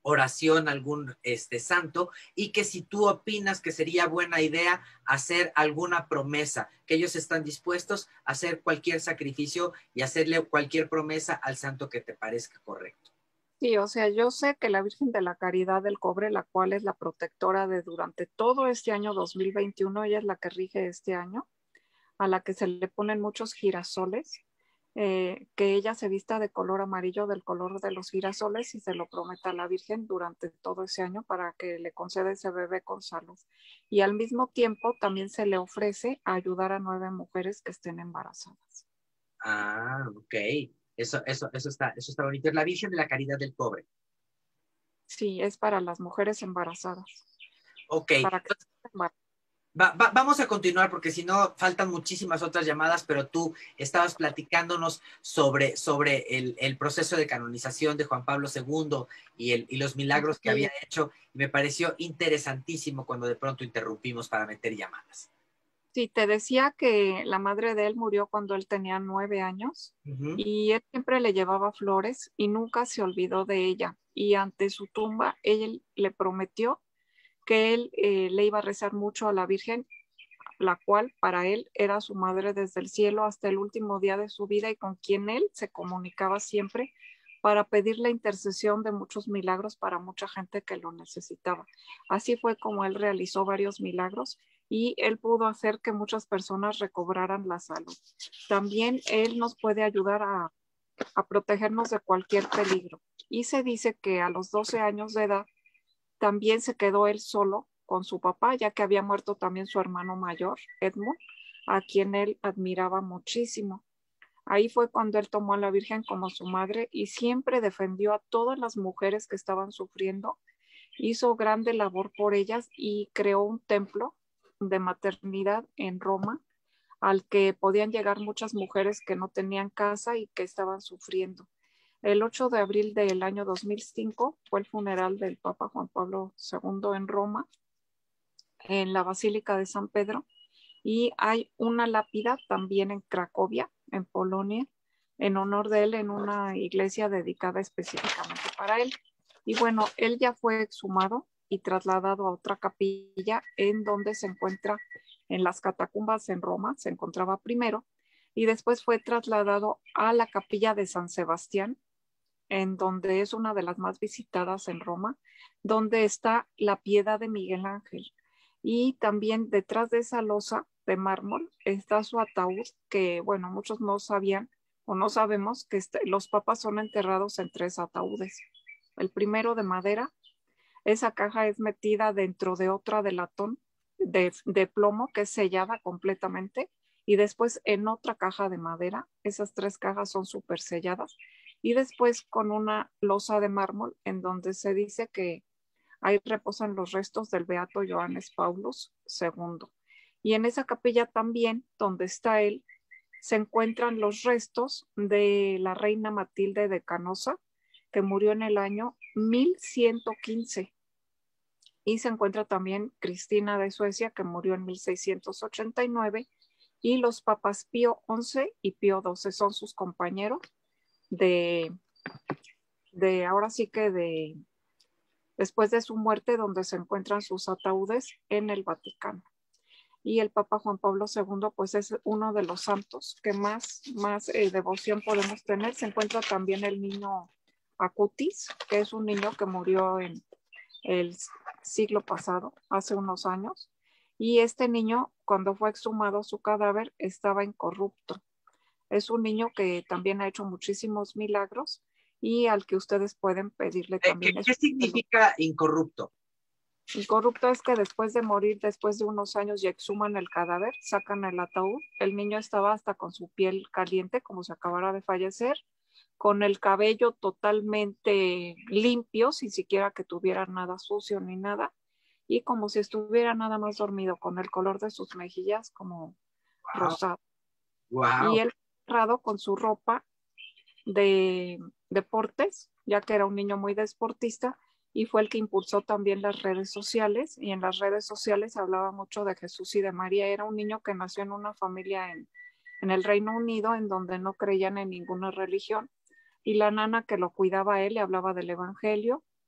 oración a algún este, santo, y que si tú opinas que sería buena idea hacer alguna promesa, que ellos están dispuestos a hacer cualquier sacrificio y hacerle cualquier promesa al santo que te parezca correcto. Sí, o sea, yo sé que la Virgen de la Caridad del Cobre, la cual es la protectora de durante todo este año dos mil veintiuno, ella es la que rige este año, a la que se le ponen muchos girasoles, eh, que ella se vista de color amarillo, del color de los girasoles, y se lo prometa a la Virgen durante todo ese año para que le conceda ese bebé con salud. Y al mismo tiempo también se le ofrece ayudar a nueve mujeres que estén embarazadas. Ah, ok. Eso, eso, eso está, eso está bonito. Es la Virgen de la Caridad del Cobre. Sí, es para las mujeres embarazadas. Ok. Para que estén embarazadas. Va, va, vamos a continuar porque si no faltan muchísimas otras llamadas, pero tú estabas platicándonos sobre, sobre el, el proceso de canonización de Juan Pablo segundo y, el, y los milagros que Sí. había hecho, y me pareció interesantísimo cuando de pronto interrumpimos para meter llamadas. Sí, te decía que la madre de él murió cuando él tenía nueve años, Uh-huh. y él siempre le llevaba flores y nunca se olvidó de ella. Y ante su tumba, ella le prometió que él eh, le iba a rezar mucho a la Virgen, la cual para él era su madre desde el cielo hasta el último día de su vida, y con quien él se comunicaba siempre para pedir la intercesión de muchos milagros para mucha gente que lo necesitaba. Así fue como él realizó varios milagros, y él pudo hacer que muchas personas recobraran la salud. También él nos puede ayudar a, a protegernos de cualquier peligro. Y se dice que a los doce años de edad también se quedó él solo con su papá, ya que había muerto también su hermano mayor, Edmund, a quien él admiraba muchísimo. Ahí fue cuando él tomó a la Virgen como su madre y siempre defendió a todas las mujeres que estaban sufriendo. Hizo grande labor por ellas y creó un templo de maternidad en Roma, al que podían llegar muchas mujeres que no tenían casa y que estaban sufriendo. El ocho de abril del año dos mil cinco fue el funeral del Papa Juan Pablo segundo en Roma, en la Basílica de San Pedro, y hay una lápida también en Cracovia, en Polonia, en honor de él, en una iglesia dedicada específicamente para él. Y bueno, él ya fue exhumado y trasladado a otra capilla en donde se encuentra en las catacumbas en Roma, se encontraba primero, y después fue trasladado a la capilla de San Sebastián, en donde es una de las más visitadas en Roma, donde está la piedad de Miguel Ángel. Y también detrás de esa losa de mármol está su ataúd, que bueno, muchos no sabían o no sabemos que este, los papas son enterrados en tres ataúdes. El primero de madera, esa caja es metida dentro de otra de latón, de, de plomo, que es sellada completamente, y después en otra caja de madera, esas tres cajas son súper selladas, y después con una losa de mármol en donde se dice que ahí reposan los restos del beato Johannes Paulus segundo. Y en esa capilla también, donde está él, se encuentran los restos de la reina Matilde de Canosa, que murió en el año mil ciento quince. Y se encuentra también Cristina de Suecia, que murió en mil seiscientos ochenta y nueve. Y los papas Pío once y Pío doce son sus compañeros de, de ahora sí que de después de su muerte, donde se encuentran sus ataúdes en el Vaticano. Y el Papa Juan Pablo segundo, pues es uno de los santos que más, más eh, devoción podemos tener. Se encuentra también el niño Acutis, que es un niño que murió en el siglo pasado, hace unos años. Y este niño, cuando fue exhumado su cadáver, estaba incorrupto. Es un niño que también ha hecho muchísimos milagros y al que ustedes pueden pedirle también. ¿Qué, qué significa incorrupto? Incorrupto es que después de morir, después de unos años, y exhuman el cadáver, sacan el ataúd. El niño estaba hasta con su piel caliente, como si acabara de fallecer, con el cabello totalmente limpio, sin siquiera que tuviera nada sucio ni nada, y como si estuviera nada más dormido, con el color de sus mejillas como wow. rosado. Wow. Y él cerrado con su ropa de deportes, ya que era un niño muy deportista, y fue el que impulsó también las redes sociales, y en las redes sociales hablaba mucho de Jesús y de María. Era un niño que nació en una familia en, en el Reino Unido, en donde no creían en ninguna religión, y la nana que lo cuidaba a él le hablaba del Evangelio,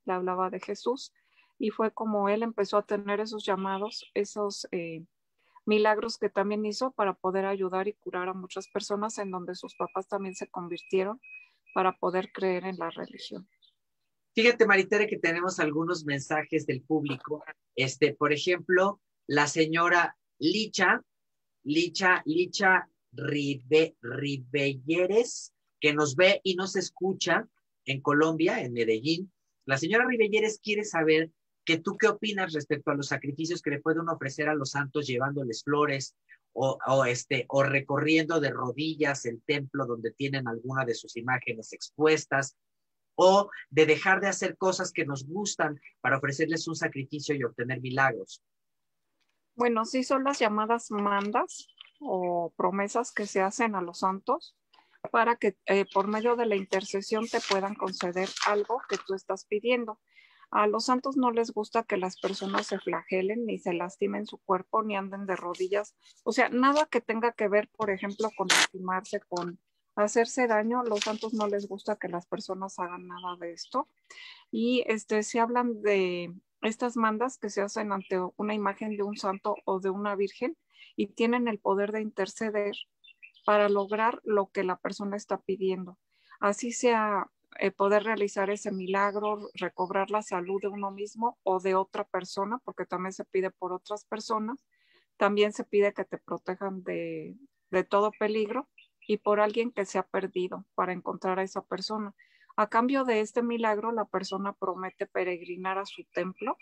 le hablaba de Jesús, y fue como él empezó a tener esos llamados, esos eh, milagros que también hizo para poder ayudar y curar a muchas personas, en donde sus papás también se convirtieron para poder creer en la religión. Fíjate, Maritere, que tenemos algunos mensajes del público. Este, por ejemplo, la señora Licha, Licha, Licha Ribe, Ribelleres, que nos ve y nos escucha en Colombia, en Medellín. La señora Ribelleres quiere saber que tú qué opinas respecto a los sacrificios que le pueden ofrecer a los santos llevándoles flores o, o, este, o recorriendo de rodillas el templo donde tienen alguna de sus imágenes expuestas, o de dejar de hacer cosas que nos gustan para ofrecerles un sacrificio y obtener milagros. Bueno, sí son las llamadas mandas o promesas que se hacen a los santos para que eh, por medio de la intercesión te puedan conceder algo que tú estás pidiendo. A los santos no les gusta que las personas se flagelen, ni se lastimen su cuerpo, ni anden de rodillas. O sea, nada que tenga que ver, por ejemplo, con lastimarse, con hacerse daño. Los santos no les gusta que las personas hagan nada de esto. Y este, se hablan de estas mandas que se hacen ante una imagen de un santo o de una virgen y tienen el poder de interceder para lograr lo que la persona está pidiendo. Así sea eh, poder realizar ese milagro, recobrar la salud de uno mismo o de otra persona, porque también se pide por otras personas. También se pide que te protejan de, de todo peligro y por alguien que se ha perdido para encontrar a esa persona. A cambio de este milagro, la persona promete peregrinar a su templo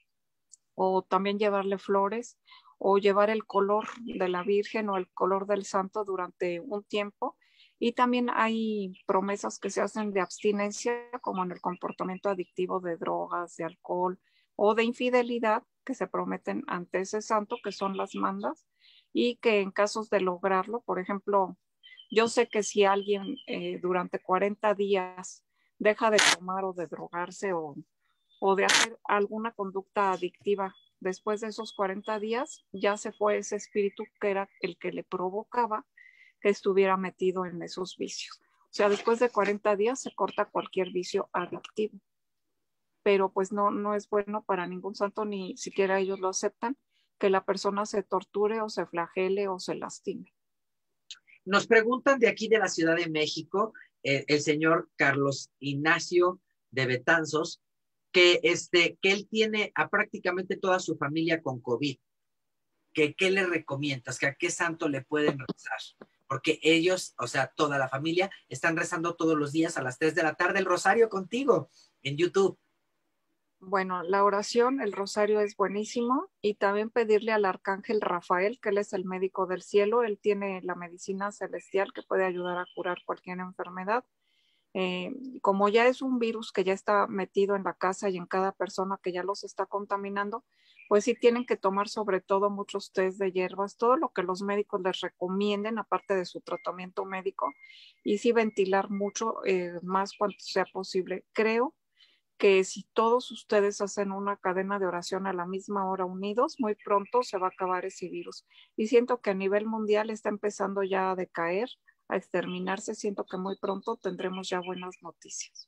o también llevarle flores o llevar el color de la Virgen o el color del santo durante un tiempo. Y también hay promesas que se hacen de abstinencia, como en el comportamiento adictivo de drogas, de alcohol o de infidelidad, que se prometen ante ese santo, que son las mandas, y que en casos de lograrlo, por ejemplo, yo sé que si alguien eh, durante cuarenta días deja de tomar o de drogarse o, o de hacer alguna conducta adictiva, después de esos cuarenta días ya se fue ese espíritu que era el que le provocaba que estuviera metido en esos vicios. O sea, después de cuarenta días se corta cualquier vicio adictivo. Pero pues no, no es bueno para ningún santo, ni siquiera ellos lo aceptan, que la persona se torture o se flagele o se lastime. Nos preguntan de aquí de la Ciudad de México, eh, el señor Carlos Ignacio de Betanzos, que, este, que él tiene a prácticamente toda su familia con COVID. Que, ¿Qué le recomiendas? ¿Que a qué santo le pueden rezar? Porque ellos, o sea, toda la familia, están rezando todos los días a las tres de la tarde el rosario contigo en YouTube. Bueno, la oración, el rosario es buenísimo, y también pedirle al arcángel Rafael, que él es el médico del cielo. Él tiene la medicina celestial que puede ayudar a curar cualquier enfermedad. Eh, como ya es un virus que ya está metido en la casa y en cada persona que ya los está contaminando, pues sí tienen que tomar sobre todo muchos tés de hierbas, todo lo que los médicos les recomienden, aparte de su tratamiento médico, y sí ventilar mucho, eh, más cuanto sea posible. Creo que si todos ustedes hacen una cadena de oración a la misma hora unidos, muy pronto se va a acabar ese virus. Y siento que a nivel mundial está empezando ya a decaer, a exterminarse. Siento que muy pronto tendremos ya buenas noticias.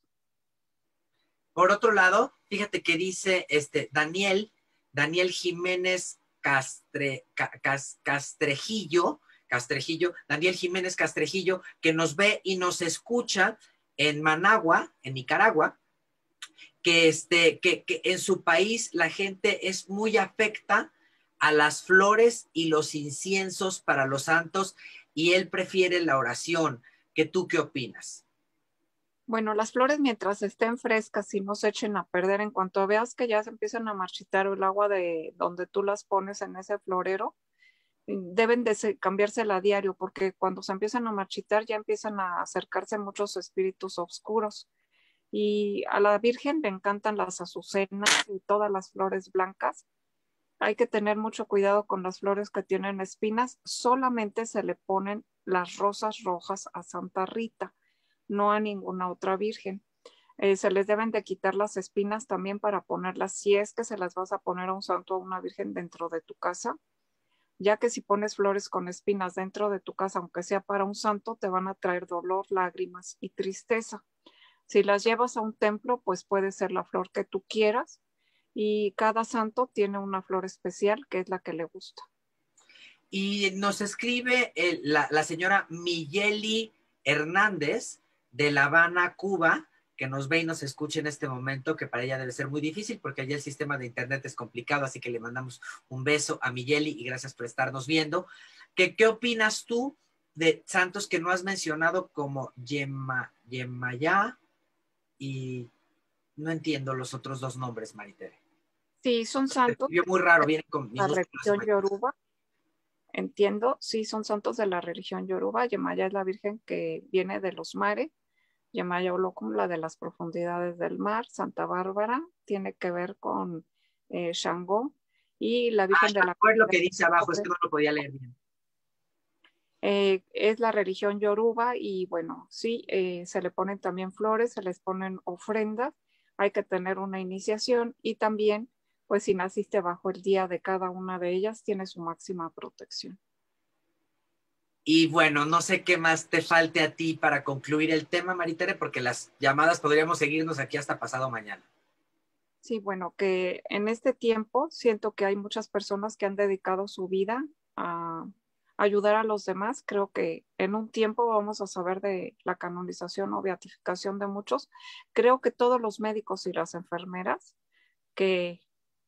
Por otro lado, fíjate que dice este Daniel, Daniel Jiménez Castre, Cas, Castrejillo, Castrejillo, Daniel Jiménez Castrejillo, que nos ve y nos escucha en Managua, en Nicaragua, que, este, que, que en su país la gente es muy afecta a las flores y los inciensos para los santos, y él prefiere la oración. ¿Que tú qué opinas? Bueno, las flores mientras estén frescas y no se echen a perder, en cuanto veas que ya se empiezan a marchitar el agua de donde tú las pones en ese florero, deben de cambiársela a diario, porque cuando se empiezan a marchitar ya empiezan a acercarse muchos espíritus oscuros. Y a la Virgen le encantan las azucenas y todas las flores blancas. Hay que tener mucho cuidado con las flores que tienen espinas. Solamente se le ponen las rosas rojas a Santa Rita, no a ninguna otra virgen. Eh, se les deben de quitar las espinas también para ponerlas, si es que se las vas a poner a un santo o a una virgen dentro de tu casa, ya que si pones flores con espinas dentro de tu casa, aunque sea para un santo, te van a traer dolor, lágrimas y tristeza. Si las llevas a un templo, pues puede ser la flor que tú quieras y cada santo tiene una flor especial que es la que le gusta. Y nos escribe el, la, la señora Migueli Hernández de La Habana, Cuba, que nos ve y nos escucha en este momento, que para ella debe ser muy difícil porque allá el sistema de internet es complicado, así que le mandamos un beso a Migueli y gracias por estarnos viendo. ¿Qué, qué opinas tú de santos que no has mencionado como Yema, Yemayá y no entiendo los otros dos nombres, Maritere? Sí, son santos Vio muy raro, vienen con de la minúsculas. religión yoruba. Entiendo, sí, son santos de la religión yoruba. Yemaya es la virgen que viene de los mares. Yemaya Olókun, la de las profundidades del mar. Santa Bárbara tiene que ver con eh, Shango. Y la Ah, Virgen de la no es lo que Caridad dice abajo, es que no lo podía leer bien. eh, es la religión yoruba y bueno, sí, eh, se le ponen también flores, se les ponen ofrendas, hay que tener una iniciación y también, pues si naciste bajo el día de cada una de ellas, tiene su máxima protección. Y bueno, no sé qué más te falte a ti para concluir el tema, Maritere, porque las llamadas podríamos seguirnos aquí hasta pasado mañana. Sí, bueno, que en este tiempo siento que hay muchas personas que han dedicado su vida a ayudar a los demás. Creo que en un tiempo vamos a saber de la canonización o beatificación de muchos. Creo que todos los médicos y las enfermeras, que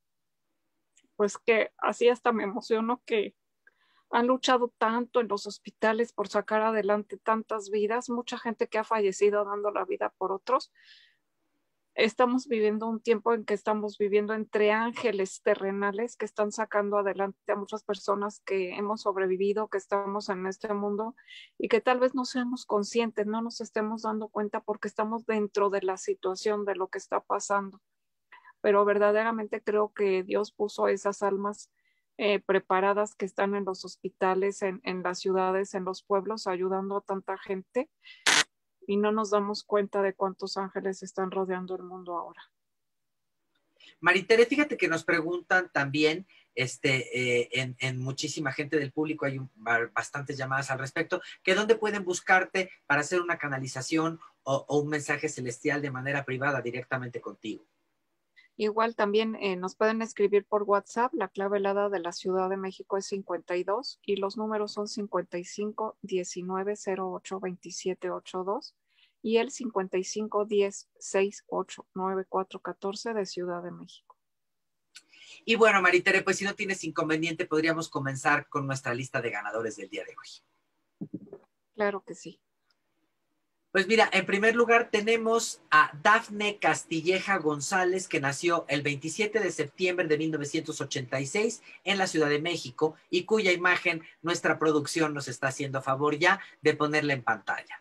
pues que así hasta me emociono que han luchado tanto en los hospitales por sacar adelante tantas vidas, mucha gente que ha fallecido dando la vida por otros. Estamos viviendo un tiempo en que estamos viviendo entre ángeles terrenales que están sacando adelante a muchas personas que hemos sobrevivido, que estamos en este mundo y que tal vez no seamos conscientes, no nos estemos dando cuenta porque estamos dentro de la situación de lo que está pasando. Pero verdaderamente creo que Dios puso esas almas eh, preparadas que están en los hospitales, en, en las ciudades, en los pueblos, ayudando a tanta gente y no nos damos cuenta de cuántos ángeles están rodeando el mundo ahora. Maritere, fíjate que nos preguntan también, este, eh, en, en muchísima gente del público, hay un, bastantes llamadas al respecto, que dónde pueden buscarte para hacer una canalización o, o un mensaje celestial de manera privada directamente contigo. Igual también eh, nos pueden escribir por WhatsApp. La clave helada de la Ciudad de México es cincuenta y dos y los números son cincuenta y cinco diecinueve cero ocho veintisiete ochenta y dos y el cincuenta y cinco diez sesenta y ocho noventa y cuatro catorce de Ciudad de México. Y bueno, Maritere, pues si no tienes inconveniente, podríamos comenzar con nuestra lista de ganadores del día de hoy. Claro que sí. Pues mira, en primer lugar tenemos a Dafne Castilleja González, que nació el veintisiete de septiembre de mil novecientos ochenta y seis en la Ciudad de México y cuya imagen nuestra producción nos está haciendo favor ya de ponerla en pantalla.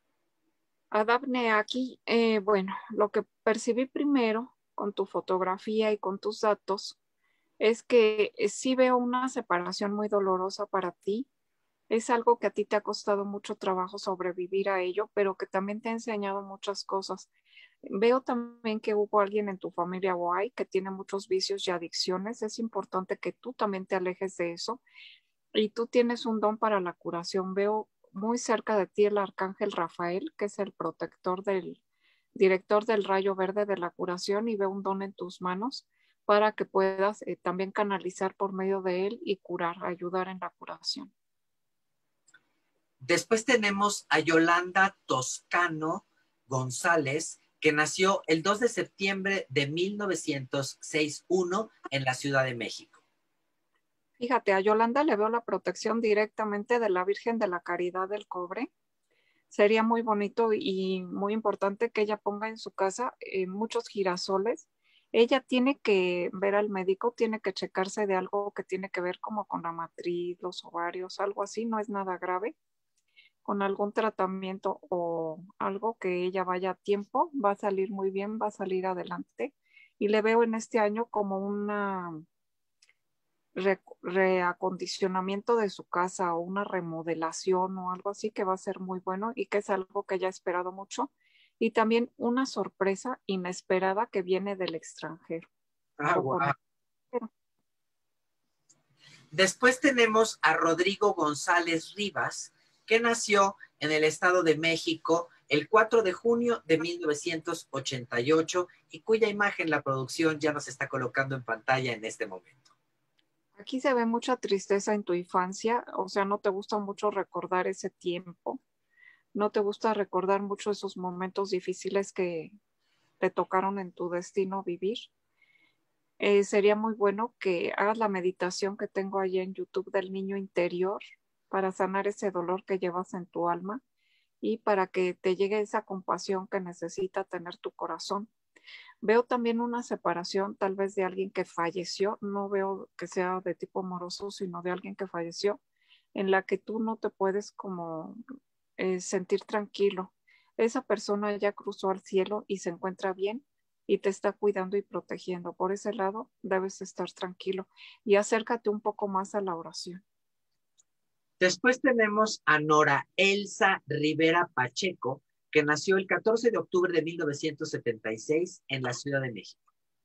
A Dafne aquí, eh, bueno, lo que percibí primero con tu fotografía y con tus datos es que eh, sí veo una separación muy dolorosa para ti. Es algo que a ti te ha costado mucho trabajo sobrevivir a ello, pero que también te ha enseñado muchas cosas. Veo también que hubo alguien en tu familia o hay que tiene muchos vicios y adicciones. Es importante que tú también te alejes de eso. Y tú tienes un don para la curación. Veo muy cerca de ti el arcángel Rafael, que es el protector del director del rayo verde de la curación, y veo un don en tus manos para que puedas eh, también canalizar por medio de él y curar, ayudar en la curación. Después tenemos a Yolanda Toscano González, que nació el dos de septiembre de mil novecientos sesenta y uno en la Ciudad de México. Fíjate, a Yolanda le veo la protección directamente de la Virgen de la Caridad del Cobre. Sería muy bonito y muy importante que ella ponga en su casa eh, muchos girasoles. Ella tiene que ver al médico, tiene que checarse de algo que tiene que ver como con la matriz, los ovarios, algo así, no es nada grave. Con algún tratamiento o algo que ella vaya a tiempo, va a salir muy bien, va a salir adelante. Y le veo en este año como una re reacondicionamiento de su casa o una remodelación o algo así que va a ser muy bueno y que es algo que ella ha esperado mucho. Y también una sorpresa inesperada que viene del extranjero. Ah, wow. Después tenemos a Rodrigo González Rivas, que nació en el Estado de México el cuatro de junio de mil novecientos ochenta y ocho y cuya imagen la producción ya nos está colocando en pantalla en este momento. Aquí se ve mucha tristeza en tu infancia, o sea, no te gusta mucho recordar ese tiempo, no te gusta recordar mucho esos momentos difíciles que te tocaron en tu destino vivir. Eh, sería muy bueno que hagas la meditación que tengo allí en YouTube del niño interior para sanar ese dolor que llevas en tu alma y para que te llegue esa compasión que necesita tener tu corazón. Veo también una separación tal vez de alguien que falleció, no veo que sea de tipo amoroso, sino de alguien que falleció, en la que tú no te puedes como eh, sentir tranquilo. Esa persona ya cruzó al cielo y se encuentra bien y te está cuidando y protegiendo. Por ese lado debes estar tranquilo y acércate un poco más a la oración. Después tenemos a Nora Elsa Rivera Pacheco, que nació el catorce de octubre de mil novecientos setenta y seis en la Ciudad de México.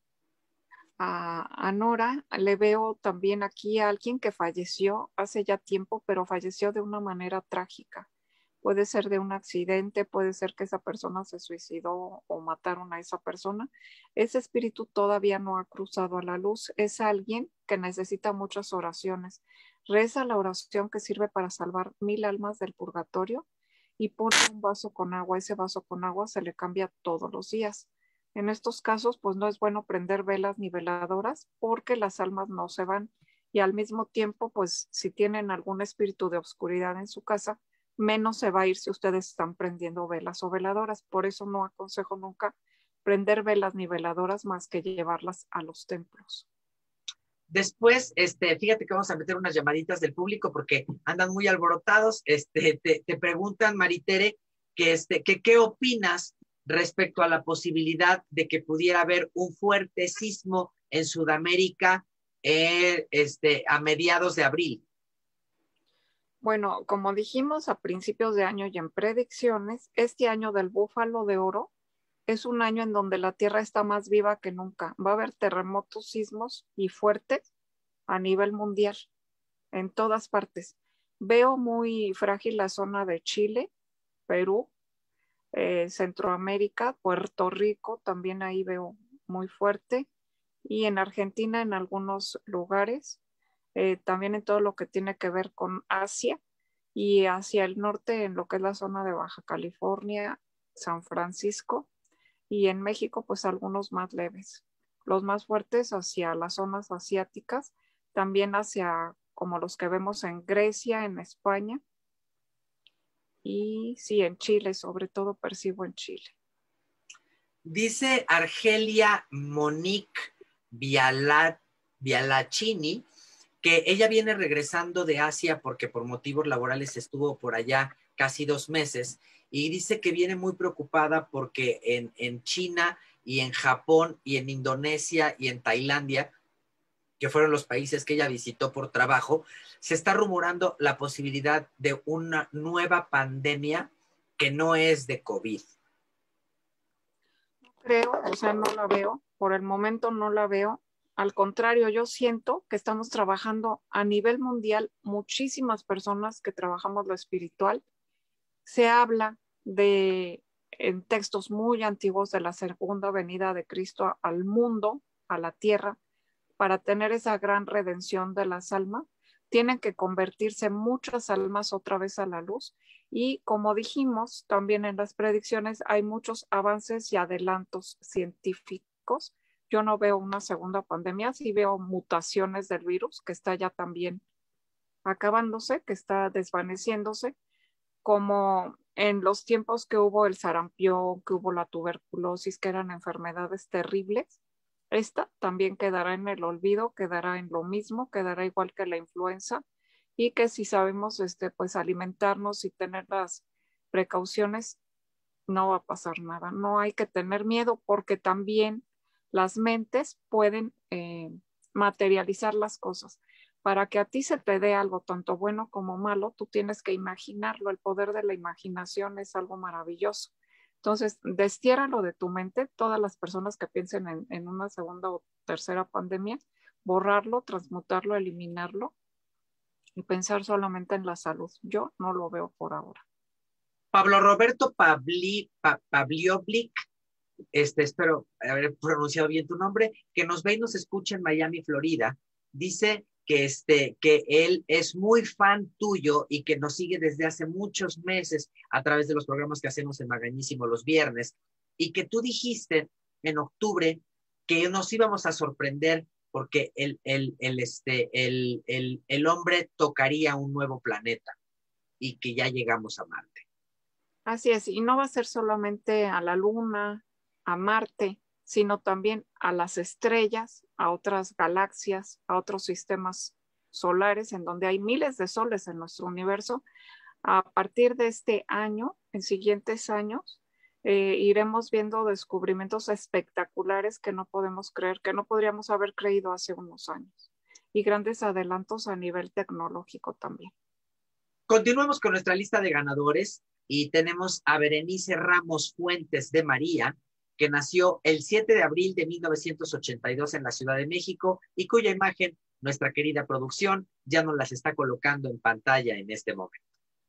A, a Nora le veo también aquí a alguien que falleció hace ya tiempo, pero falleció de una manera trágica. Puede ser de un accidente, puede ser que esa persona se suicidó o mataron a esa persona. Ese espíritu todavía no ha cruzado a la luz. Es alguien que necesita muchas oraciones. Reza la oración que sirve para salvar mil almas del purgatorio y pone un vaso con agua. Ese vaso con agua se le cambia todos los días. En estos casos, pues no es bueno prender velas ni veladoras porque las almas no se van. Y al mismo tiempo, pues si tienen algún espíritu de oscuridad en su casa, menos se va a ir si ustedes están prendiendo velas o veladoras. Por eso no aconsejo nunca prender velas ni veladoras más que llevarlas a los templos. Después, este, fíjate que vamos a meter unas llamaditas del público porque andan muy alborotados. Este, te, te preguntan, Maritere, que, este, que qué opinas respecto a la posibilidad de que pudiera haber un fuerte sismo en Sudamérica eh, este, a mediados de abril. Bueno, como dijimos a principios de año y en predicciones, este año del búfalo de oro es un año en donde la Tierra está más viva que nunca. Va a haber terremotos, sismos y fuertes a nivel mundial, en todas partes. Veo muy frágil la zona de Chile, Perú, eh, Centroamérica, Puerto Rico, también ahí veo muy fuerte. Y en Argentina en algunos lugares, eh, también en todo lo que tiene que ver con Asia y hacia el norte en lo que es la zona de Baja California, San Francisco y en México pues algunos más leves. Los más fuertes hacia las zonas asiáticas, también hacia como los que vemos en Grecia, en España y sí, en Chile, sobre todo percibo en Chile. Dice Argelia Monique Viala, Vialacini que ella viene regresando de Asia porque por motivos laborales estuvo por allá casi dos meses y dice que viene muy preocupada porque en, en China y en Japón y en Indonesia y en Tailandia, que fueron los países que ella visitó por trabajo, se está rumorando la posibilidad de una nueva pandemia que no es de COVID. Creo, o sea, no la veo, por el momento no la veo. Al contrario, yo siento que estamos trabajando a nivel mundial, muchísimas personas que trabajamos lo espiritual. Se habla de, en textos muy antiguos, de la segunda venida de Cristo al mundo, a la tierra, para tener esa gran redención de las almas. Tienen que convertirse muchas almas otra vez a la luz. Y como dijimos, también en las predicciones hay muchos avances y adelantos científicos. Yo no veo una segunda pandemia, sí veo mutaciones del virus que está ya también acabándose, que está desvaneciéndose, como en los tiempos que hubo el sarampión, que hubo la tuberculosis, que eran enfermedades terribles. Esta también quedará en el olvido, quedará en lo mismo, quedará igual que la influenza y que si sabemos este, pues alimentarnos y tener las precauciones, no va a pasar nada. No hay que tener miedo porque también las mentes pueden eh, materializar las cosas. Para que a ti se te dé algo tanto bueno como malo, tú tienes que imaginarlo. El poder de la imaginación es algo maravilloso. Entonces, destiérralo de tu mente, todas las personas que piensen en, en una segunda o tercera pandemia, borrarlo, transmutarlo, eliminarlo y pensar solamente en la salud. Yo no lo veo por ahora. Pablo Roberto Pavli, pa, Pavliovic, este, espero haber pronunciado bien tu nombre, que nos ve y nos escucha en Miami, Florida, dice que, este, que él es muy fan tuyo y que nos sigue desde hace muchos meses a través de los programas que hacemos en Magañísimo los viernes, y que tú dijiste en octubre que nos íbamos a sorprender porque el, el, el, este, el, el, el hombre tocaría un nuevo planeta y que ya llegamos a Marte. Así es, y no va a ser solamente a la Luna, a Marte, sino también a las estrellas, a otras galaxias, a otros sistemas solares en donde hay miles de soles en nuestro universo. A partir de este año, en siguientes años, eh, iremos viendo descubrimientos espectaculares que no podemos creer, que no podríamos haber creído hace unos años, y grandes adelantos a nivel tecnológico también. Continuamos con nuestra lista de ganadores y tenemos a Berenice Ramos Fuentes de María, que nació el siete de abril de mil novecientos ochenta y dos en la Ciudad de México y cuya imagen nuestra querida producción ya nos las está colocando en pantalla en este momento.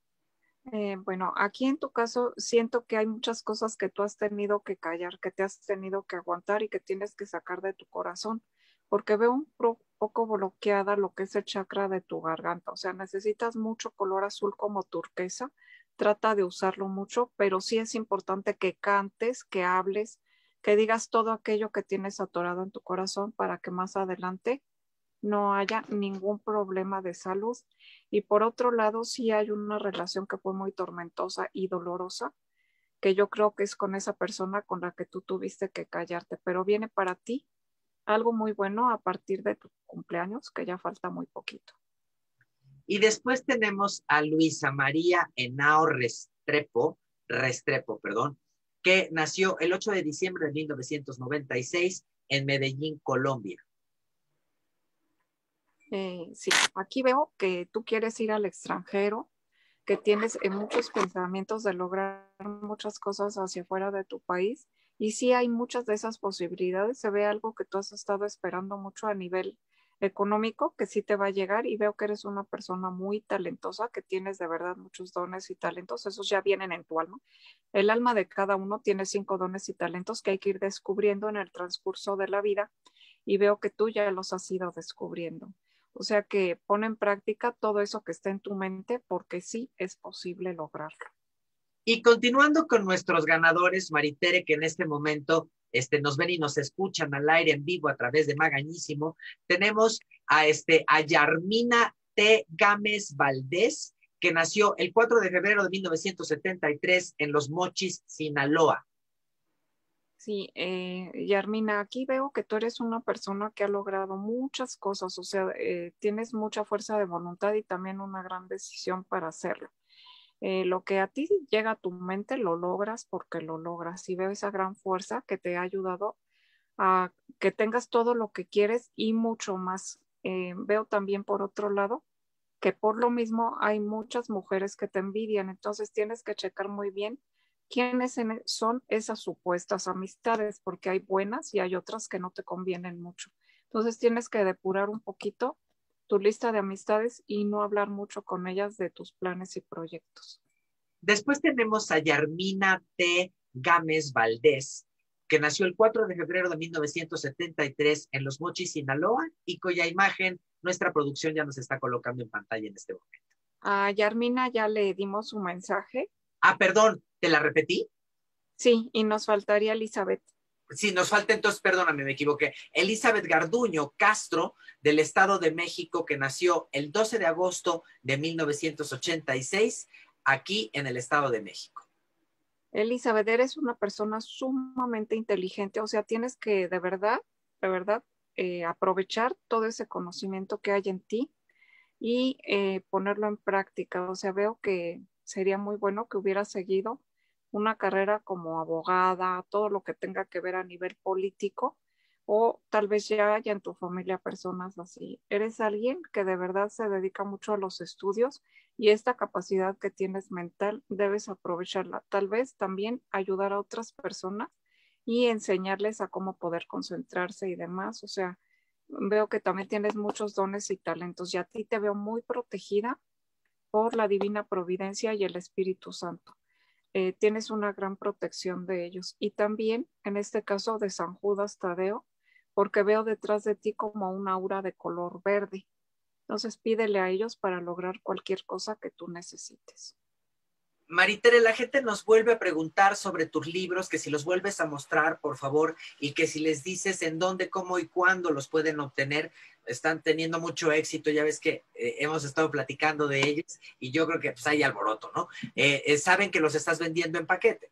Eh, bueno, aquí en tu caso siento que hay muchas cosas que tú has tenido que callar, que te has tenido que aguantar y que tienes que sacar de tu corazón, porque veo un pro, poco bloqueada lo que es el chakra de tu garganta. O sea, necesitas mucho color azul como turquesa, trata de usarlo mucho, pero sí es importante que cantes, que hables, que digas todo aquello que tienes atorado en tu corazón para que más adelante no haya ningún problema de salud. Y por otro lado, sí hay una relación que fue muy tormentosa y dolorosa, que yo creo que es con esa persona con la que tú tuviste que callarte, pero viene para ti algo muy bueno a partir de tu cumpleaños, que ya falta muy poquito. Y después tenemos a Luisa María Henao Restrepo, Restrepo, perdón, que nació el ocho de diciembre de mil novecientos noventa y seis en Medellín, Colombia. Eh, sí, aquí veo que tú quieres ir al extranjero, que tienes eh, muchos pensamientos de lograr muchas cosas hacia afuera de tu país, y sí hay muchas de esas posibilidades. Se ve algo que tú has estado esperando mucho a nivel económico, que sí te va a llegar, y veo que eres una persona muy talentosa, que tienes de verdad muchos dones y talentos. Esos ya vienen en tu alma. El alma de cada uno tiene cinco dones y talentos que hay que ir descubriendo en el transcurso de la vida, y veo que tú ya los has ido descubriendo. O sea que pon en práctica todo eso que está en tu mente, porque sí es posible lograrlo. Y continuando con nuestros ganadores, Maritere, que en este momento este, nos ven y nos escuchan al aire en vivo a través de Magañísimo, tenemos a, este, a Yarmina T. Gámez Valdés, que nació el cuatro de febrero de mil novecientos setenta y tres en Los Mochis, Sinaloa. Sí, eh, Yarmina, aquí veo que tú eres una persona que ha logrado muchas cosas, o sea, eh, tienes mucha fuerza de voluntad y también una gran decisión para hacerlo. Eh, lo que a ti llega a tu mente lo logras porque lo logras, y veo esa gran fuerza que te ha ayudado a que tengas todo lo que quieres y mucho más. Eh, veo también por otro lado que por lo mismo hay muchas mujeres que te envidian, entonces tienes que checar muy bien quiénes son esas supuestas amistades, porque hay buenas y hay otras que no te convienen mucho. Entonces tienes que depurar un poquito tu lista de amistades y no hablar mucho con ellas de tus planes y proyectos. Después tenemos a Yarmina T. Gámez Valdés, que nació el cuatro de febrero de mil novecientos setenta y tres en Los Mochis, Sinaloa, y cuya imagen nuestra producción ya nos está colocando en pantalla en este momento. A Yarmina ya le dimos su mensaje. Ah, perdón, ¿te la repetí? Sí, y nos faltaría Elizabeth. Sí, nos falta entonces, perdóname, me equivoqué. Elizabeth Garduño Castro, del Estado de México, que nació el doce de agosto de mil novecientos ochenta y seis, aquí en el Estado de México. Elizabeth, eres una persona sumamente inteligente, o sea, tienes que de verdad, de verdad, eh, aprovechar todo ese conocimiento que hay en ti y eh, ponerlo en práctica. O sea, veo que sería muy bueno que hubieras seguido una carrera como abogada, todo lo que tenga que ver a nivel político, o tal vez ya haya en tu familia personas así. Eres alguien que de verdad se dedica mucho a los estudios, y esta capacidad que tienes mental debes aprovecharla. Tal vez también ayudar a otras personas y enseñarles a cómo poder concentrarse y demás. O sea, veo que también tienes muchos dones y talentos, y a ti te veo muy protegida por la divina providencia y el Espíritu Santo. eh, tienes una gran protección de ellos. Y también, en este caso, de San Judas Tadeo, porque veo detrás de ti como una aura de color verde. Entonces pídele a ellos para lograr cualquier cosa que tú necesites. Maritere, la gente nos vuelve a preguntar sobre tus libros, que si los vuelves a mostrar, por favor, y que si les dices en dónde, cómo y cuándo los pueden obtener. Están teniendo mucho éxito, ya ves que eh, hemos estado platicando de ellos y yo creo que pues hay alboroto, ¿no? Eh, eh, saben que los estás vendiendo en paquete.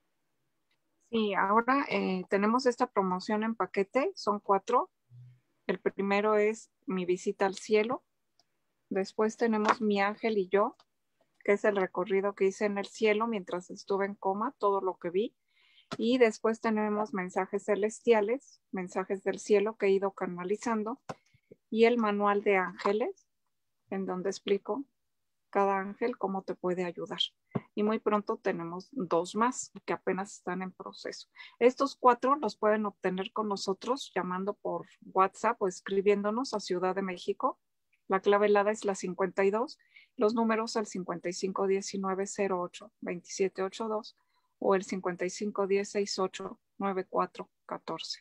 Sí, ahora eh, tenemos esta promoción en paquete, son cuatro. El primero es Mi visita al cielo. Después tenemos Mi ángel y yo, que es el recorrido que hice en el cielo mientras estuve en coma, todo lo que vi. Y después tenemos Mensajes celestiales, mensajes del cielo que he ido canalizando. Y el manual de ángeles, en donde explico cada ángel cómo te puede ayudar. Y muy pronto tenemos dos más que apenas están en proceso. Estos cuatro los pueden obtener con nosotros llamando por WhatsApp o escribiéndonos a Ciudad de México. La clave helada es la cincuenta y dos, los números al cincuenta y cinco diecinueve cero ocho veintisiete ochenta y dos o el cincuenta y cinco diez sesenta y ocho noventa y cuatro catorce.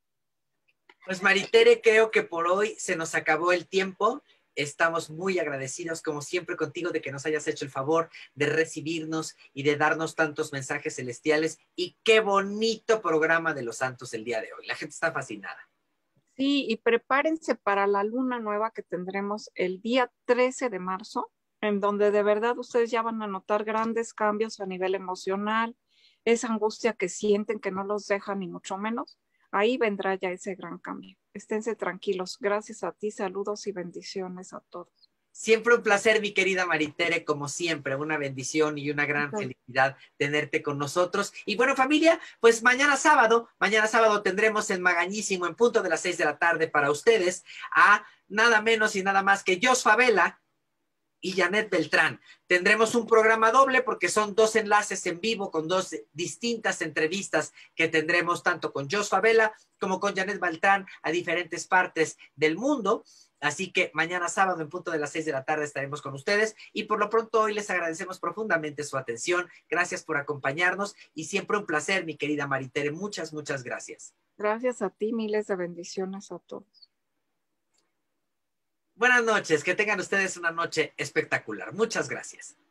Pues Maritere, creo que por hoy se nos acabó el tiempo. Estamos muy agradecidos, como siempre, contigo de que nos hayas hecho el favor de recibirnos y de darnos tantos mensajes celestiales. Y qué bonito programa de los santos el día de hoy. La gente está fascinada. Sí, y prepárense para la luna nueva que tendremos el día trece de marzo, en donde de verdad ustedes ya van a notar grandes cambios a nivel emocional, esa angustia que sienten que no los deja ni mucho menos. Ahí vendrá ya ese gran cambio. Esténse tranquilos. Gracias a ti, saludos y bendiciones a todos. Siempre un placer, mi querida Maritere, como siempre, una bendición y una gran Okay. felicidad tenerte con nosotros. Y bueno, familia, pues mañana sábado, mañana sábado tendremos en Magañísimo, en punto de las seis de la tarde para ustedes, a nada menos y nada más que Jos Favela y Janet Beltrán. Tendremos un programa doble porque son dos enlaces en vivo con dos distintas entrevistas que tendremos tanto con Jos Favela como con Janet Beltrán a diferentes partes del mundo. Así que mañana sábado en punto de las seis de la tarde estaremos con ustedes y por lo pronto hoy les agradecemos profundamente su atención. Gracias por acompañarnos y siempre un placer, mi querida Maritere. Muchas, muchas gracias. Gracias a ti, miles de bendiciones a todos. Buenas noches, que tengan ustedes una noche espectacular. Muchas gracias.